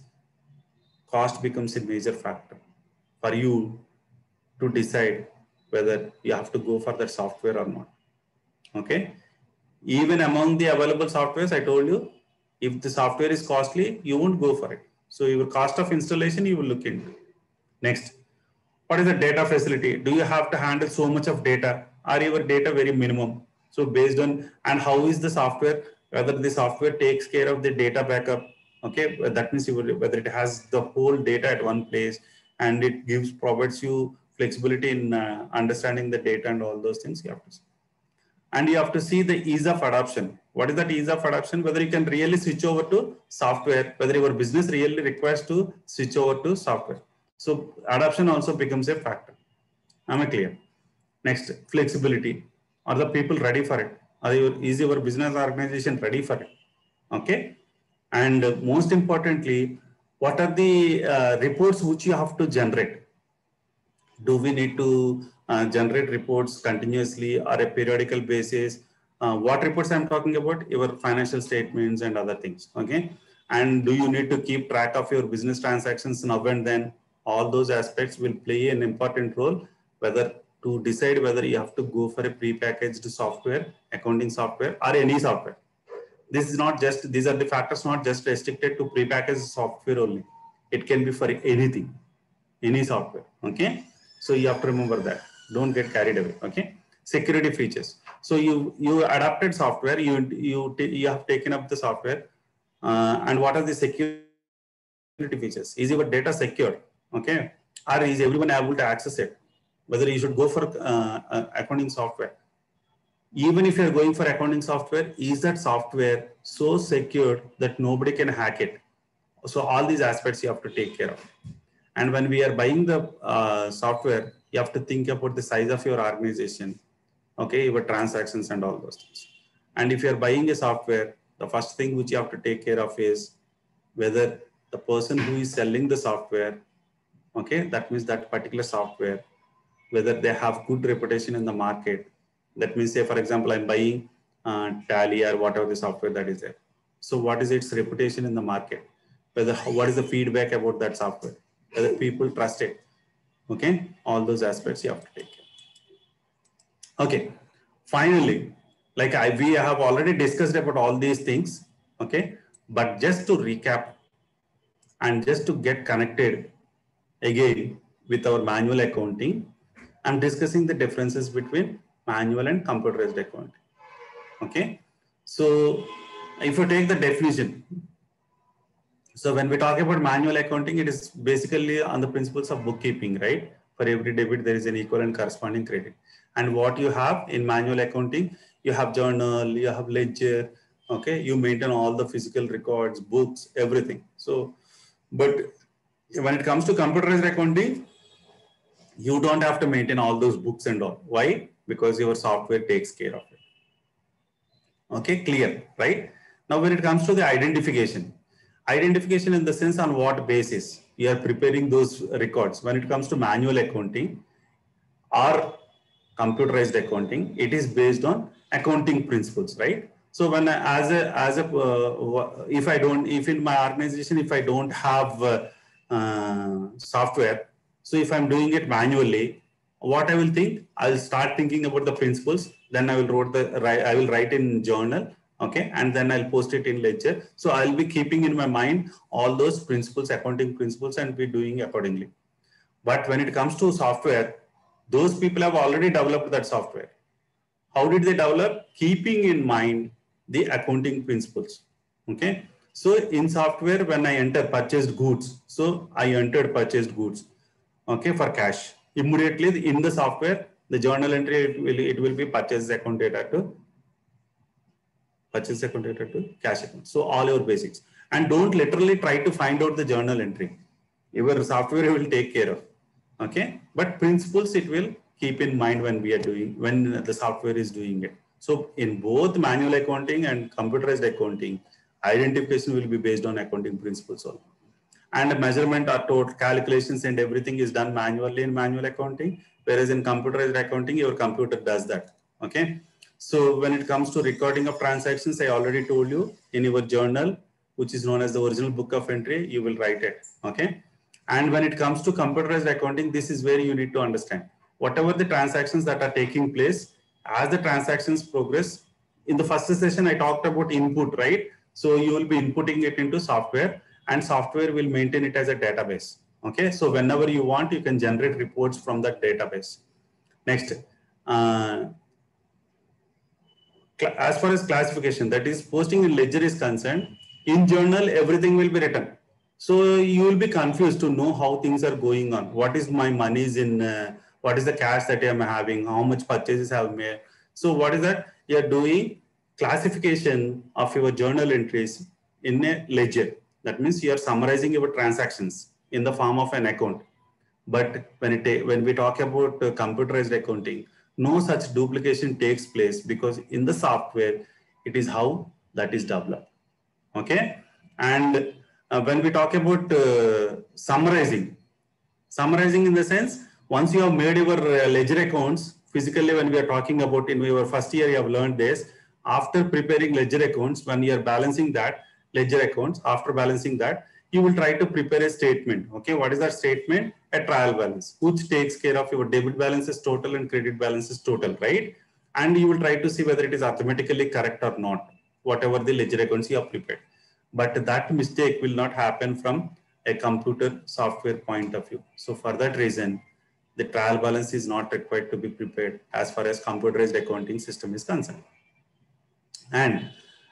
cost becomes a major factor for you to decide whether you have to go for that software or not. Okay. Even among the available softwares, I told you, if the software is costly, you won't go for it. So your cost of installation, you will look into. Next, what is the data facility? Do you have to handle so much of data? Are your data very minimum? So based on, and how is the software, whether the software takes care of the data backup. Okay, that means whether it has the whole data at one place, and it provides you flexibility in understanding the data and all those things you have to see. And you have to see the ease of adoption. What is that ease of adoption? Whether you can really switch over to software, whether your business really requires to switch over to software. So adoption also becomes a factor. Am I clear? Next, flexibility. Are the people ready for it? Is your business organization ready for it? Okay. And most importantly, what are the reports which you have to generate? Do we need to generate reports continuously or a periodical basis? What reports I'm talking about? Your financial statements and other things. Okay. And do you need to keep track of your business transactions now and then? All those aspects will play an important role, whether to decide whether you have to go for a pre-packaged software, accounting software, or any software. This is not just, these are the factors not just restricted to pre-packaged software only. It can be for anything, any software. Okay. So you have to remember that. Don't get carried away. Okay. Security features. So you adapted software. You have taken up the software. And what are the security features? Is your data secure? Okay, or is everyone able to access it? Whether you should go for accounting software. Even if you're going for accounting software, is that software so secure that nobody can hack it? So all these aspects you have to take care of. And when we are buying the software, you have to think about the size of your organization, okay, your transactions and all those things. And if you're buying a software, the first thing which you have to take care of is whether the person who is selling the software, okay, that means that particular software, whether they have good reputation in the market. That means, say, for example, I'm buying Tally or whatever the software that is there. So what is its reputation in the market? What is the feedback about that software? Whether people trust it. Okay, all those aspects you have to take care. Okay, finally, like we have already discussed about all these things. Okay, but just to recap and just to get connected again with our manual accounting, I'm discussing the differences between manual and computerized accounting. Okay, so if you take the definition, so when we talk about manual accounting, it is basically on the principles of bookkeeping, right? For every debit, there is an equal and corresponding credit. And what you have in manual accounting, you have journal, you have ledger, okay? You maintain all the physical records, books, everything. So, but when it comes to computerized accounting, you don't have to maintain all those books and all. Why? Because your software takes care of it. Okay, clear, right? Now, when it comes to the identification in the sense on what basis you are preparing those records. When it comes to manual accounting or computerized accounting, it is based on accounting principles, right? So when if in my organization, if I don't have software, so if I'm doing it manually, what I will think, I'll start thinking about the principles. Then I will write in journal, okay, and then I'll post it in ledger. So I'll be keeping in my mind all those principles, accounting principles, and be doing accordingly. But when it comes to software, those people have already developed that software. How did they develop? Keeping in mind the accounting principles. Okay. So in software, when I enter purchased goods, so I entered purchased goods, okay, for cash. Immediately in the software, the journal entry, it will be purchase account data to cash account. So all your basics. And don't literally try to find out the journal entry. Your software will take care of. Okay. But principles it will keep in mind when the software is doing it. So in both manual accounting and computerized accounting, identification will be based on accounting principles also. And measurement or total calculations and everything is done manually in manual accounting, whereas in computerized accounting, your computer does that. Okay. So when it comes to recording of transactions, I already told you in your journal, which is known as the original book of entry, you will write it. Okay. And when it comes to computerized accounting, this is where you need to understand whatever the transactions that are taking place as the transactions progress. In the first session, I talked about input, right? So you will be inputting it into software and software will maintain it as a database. Okay. So whenever you want, you can generate reports from that database. Next, as far as classification, that is posting in ledger is concerned, in journal, everything will be written. So you will be confused to know how things are going on. What is my monies in, what is the cash that I am having, how much purchases I have made. So what is that? You are doing classification of your journal entries in a ledger. That means you are summarizing your transactions in the form of an account. But when we talk about computerized accounting, no such duplication takes place because in the software, it is how that is developed. Okay. And when we talk about summarizing in the sense, once you have made your ledger accounts, physically when we are talking about in your first year, you have learned this. After preparing ledger accounts, when you are balancing that ledger accounts, after balancing that, you will try to prepare a statement. Okay, what is that statement? A trial balance, which takes care of your debit balances total and credit balances total, right? And you will try to see whether it is arithmetically correct or not, whatever the ledger accounts you have prepared. But that mistake will not happen from a computer software point of view. So for that reason, the trial balance is not required to be prepared as far as computerized accounting system is concerned. And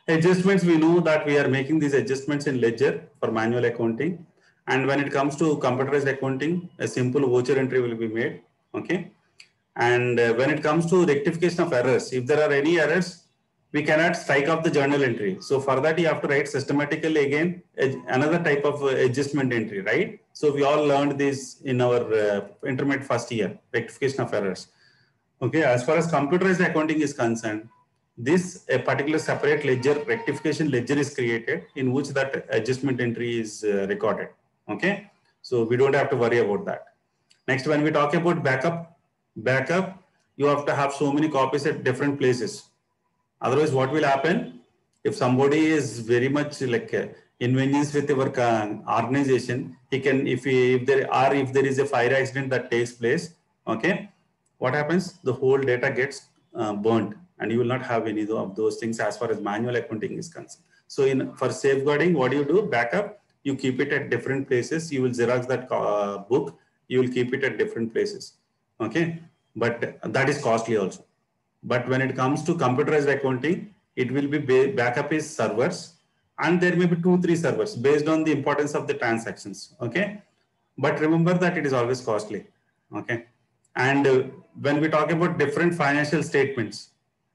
Adjustments, we know that we are making these adjustments in ledger for manual accounting. And when it comes to computerized accounting, a simple voucher entry will be made. Okay. And when it comes to rectification of errors, if there are any errors, we cannot strike off the journal entry. So for that, you have to write systematically again another type of adjustment entry, right? So we all learned this in our intermediate first year, rectification of errors. Okay, as far as computerized accounting is concerned, this a particular separate ledger, rectification ledger is created in which that adjustment entry is recorded. Okay, so we don't have to worry about that. Next, when we talk about backup, you have to have so many copies at different places. Otherwise, what will happen if somebody is very much like inconvenienced with your organization? He can, if there is a fire accident that takes place, okay, what happens? The whole data gets burnt, and you will not have any of those things as far as manual accounting is concerned. So, for safeguarding, what do you do? Backup. You keep it at different places. You will Xerox that book. You will keep it at different places. Okay, but that is costly also. But when it comes to computerized accounting, it will be backup is servers, and there may be 2-3 servers based on the importance of the transactions. Okay, but remember that it is always costly. Okay, and when we talk about different financial statements,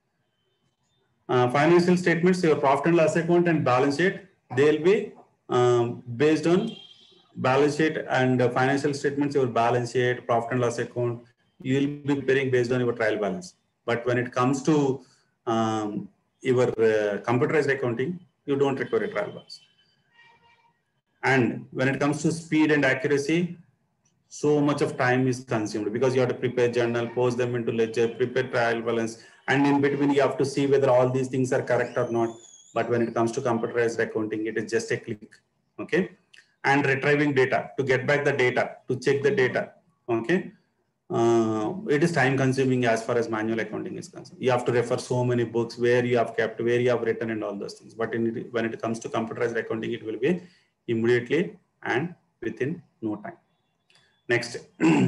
your profit and loss account and balance sheet, they'll be based on balance sheet and financial statements, your balance sheet, profit and loss account, you will be preparing based on your trial balance. But when it comes to your computerized accounting, you don't require a trial balance. And when it comes to speed and accuracy, so much of time is consumed because you have to prepare journal, post them into ledger, prepare trial balance, and in between you have to see whether all these things are correct or not. But when it comes to computerized accounting, it is just a click. Okay, and retrieving data to get back the data, to check the data. Okay, it is time consuming as far as manual accounting is concerned. You have to refer so many books, where you have kept, where you have written, and all those things. But when it comes to computerized accounting, it will be immediately and within no time. Next,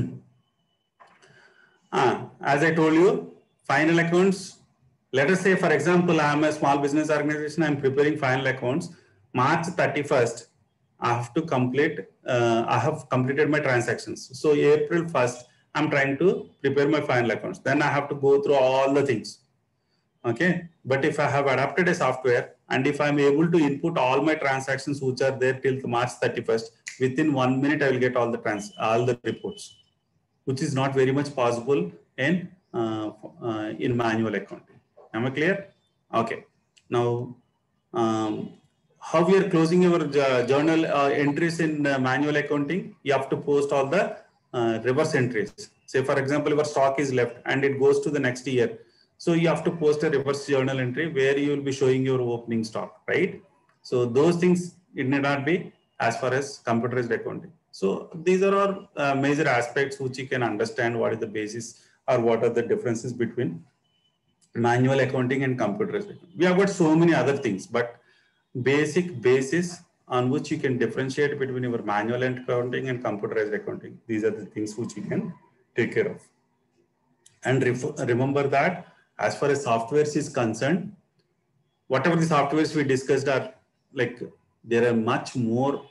as I told you, final accounts. Let us say, for example, I am a small business organization. I am preparing final accounts. March 31st, I have to complete. I have completed my transactions. So April 1st, I'm trying to prepare my final accounts. Then I have to go through all the things. Okay, but if I have adapted a software and if I'm able to input all my transactions which are there till March 31st, within 1 minute I will get all the reports, which is not very much possible in manual accounting. Am I clear? Okay. Now, how we are closing your journal entries in manual accounting? You have to post all the reverse entries. Say, for example, your stock is left and it goes to the next year. So you have to post a reverse journal entry where you will be showing your opening stock, right? So those things, it need not be as far as computerized accounting. So these are all major aspects which you can understand what is the basis or what are the differences between manual accounting and computerized accounting. We have got so many other things, but basic basis on which you can differentiate between your manual accounting and computerized accounting. These are the things which you can take care of. And remember that as far as softwares is concerned, whatever the softwares we discussed are like, there are much more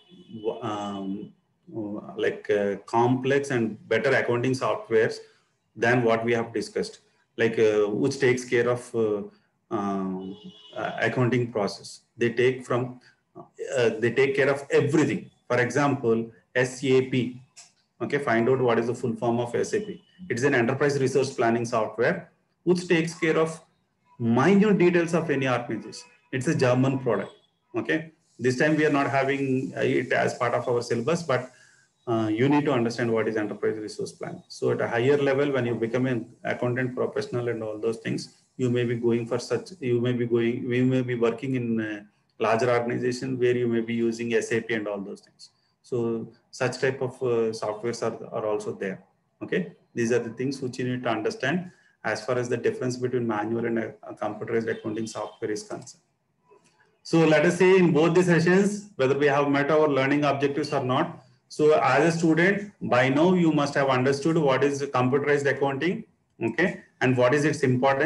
complex and better accounting softwares than what we have discussed, like which takes care of accounting process. They take care of everything. For example, SAP. Okay, find out what is the full form of SAP. It's an enterprise resource planning software which takes care of minute details of any organization. It's a German product. Okay, this time we are not having it as part of our syllabus, but you need to understand what is enterprise resource planning. So at a higher level, when you become an accountant professional and all those things, you may be going for such, we may be working in a larger organization where you may be using SAP and all those things. So such type of softwares are also there. Okay, these are the things which you need to understand as far as the difference between manual and computerized accounting software is concerned. So let us say in both the sessions, whether we have met our learning objectives or not. So as a student, by now you must have understood what is computerized accounting, okay, and what is its importance.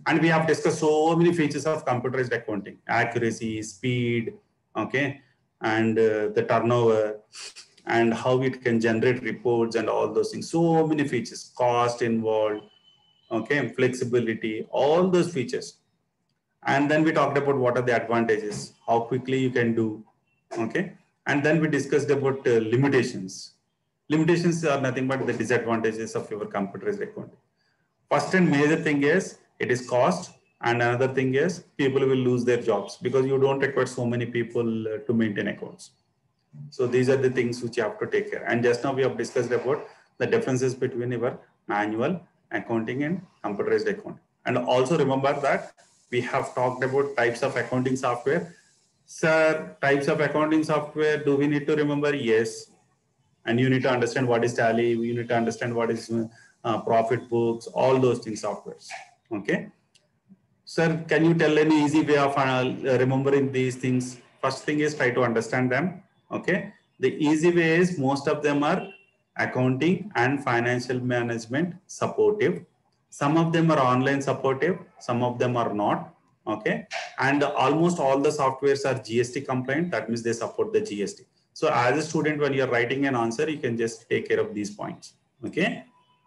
And we have discussed so many features of computerized accounting: accuracy, speed, okay, and the turnover, and how it can generate reports and all those things. So many features, cost involved, okay, flexibility, all those features. And then we talked about what are the advantages, how quickly you can do, okay. And then we discussed about limitations. Limitations are nothing but the disadvantages of your computerized accounting. First and major thing is it is cost, and another thing is people will lose their jobs because you don't require so many people to maintain accounts. So these are the things which you have to take care. And just now we have discussed about the differences between your manual accounting and computerized accounting. And also remember that we have talked about types of accounting software. Sir, types of accounting software, do we need to remember? Yes. And you need to understand what is tally, you need to understand what is profit books, all those things softwares. Okay. Sir, can you tell any easy way of remembering these things? First thing is try to understand them. Okay. The easy way is most of them are accounting and financial management supportive. Some of them are online supportive, some of them are not. Okay. And almost all the softwares are GST compliant. That means they support the GST. So as a student, when you're writing an answer, you can just take care of these points. Okay.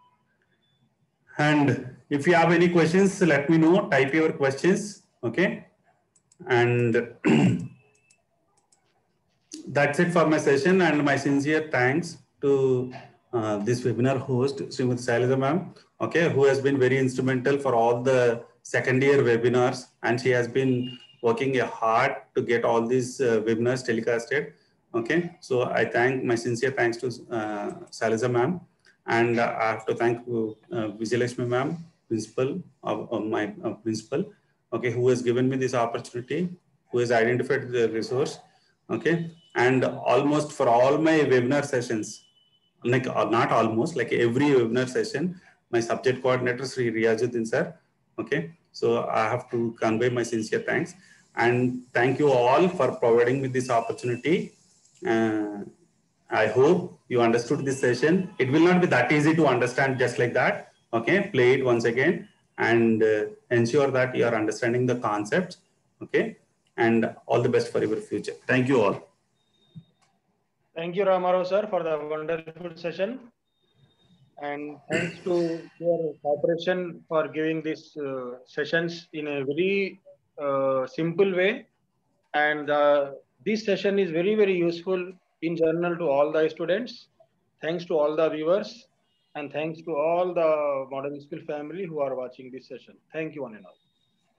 And if you have any questions, let me know, type your questions. Okay. And that's it for my session, and my sincere thanks to this webinar host, Srimati Shailaja ma'am, okay, who has been very instrumental for all the second year webinars, and she has been working hard to get all these webinars telecasted. Okay, so I thank my sincere thanks to Shailaja ma'am, and I have to thank Vijayalakshmi ma'am, principal of my principal, okay, who has given me this opportunity, who has identified the resource. Okay, and almost for all my webinar sessions, like not almost, like every webinar session, my subject coordinator Sri Riyazuddin sir. Okay, so I have to convey my sincere thanks, and thank you all for providing me this opportunity. I hope you understood this session. It will not be that easy to understand just like that. Okay, play it once again and ensure that you are understanding the concepts. Okay, and all the best for your future. Thank you all. Thank you, Ramarao sir, for the wonderful session. And thanks to your cooperation for giving these sessions in a very simple way. And this session is very, very useful in general to all the students. Thanks to all the viewers, and thanks to all the Modern Skill family who are watching this session. Thank you, one and all.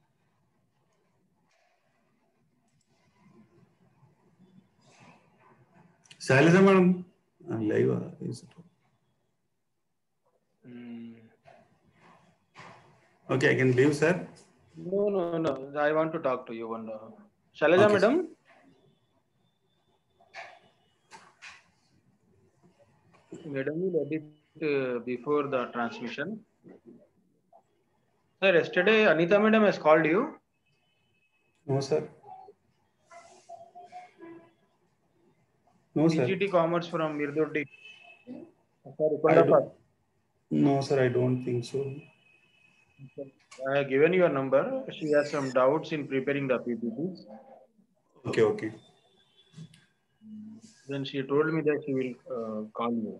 Shailaja madam, live is it? Okay, I can leave, sir. No. I want to talk to you. Shailaja Okay, madam. Madam will edit before the transmission. Sir, yesterday Anita madam has called you. No, sir. No, sir. CGT Commerce from Mirdurdi. No, sir, I don't think so. I have given your number. She has some doubts in preparing the PPTs. Okay, okay. Then she told me that she will call you.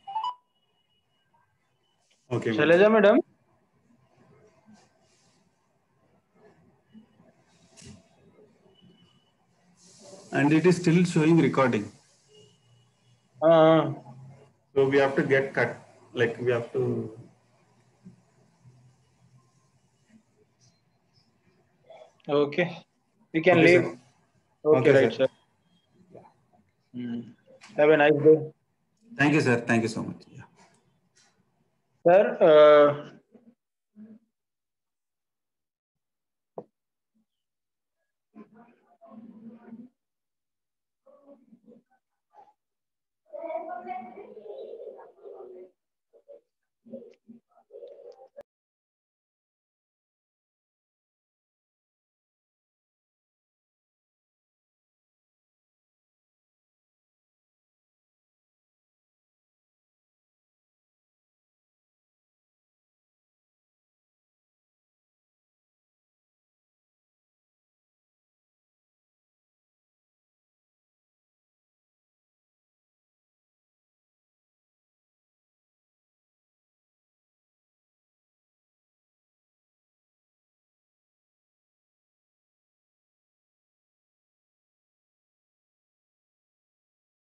Okay, Shailaja madam. And it is still showing recording. So we have to get cut. Like we have to. Okay. We can Okay, leave. sir. Okay, right, sir. Have a nice day. Thank you, sir. Thank you so much. Yeah. Sir,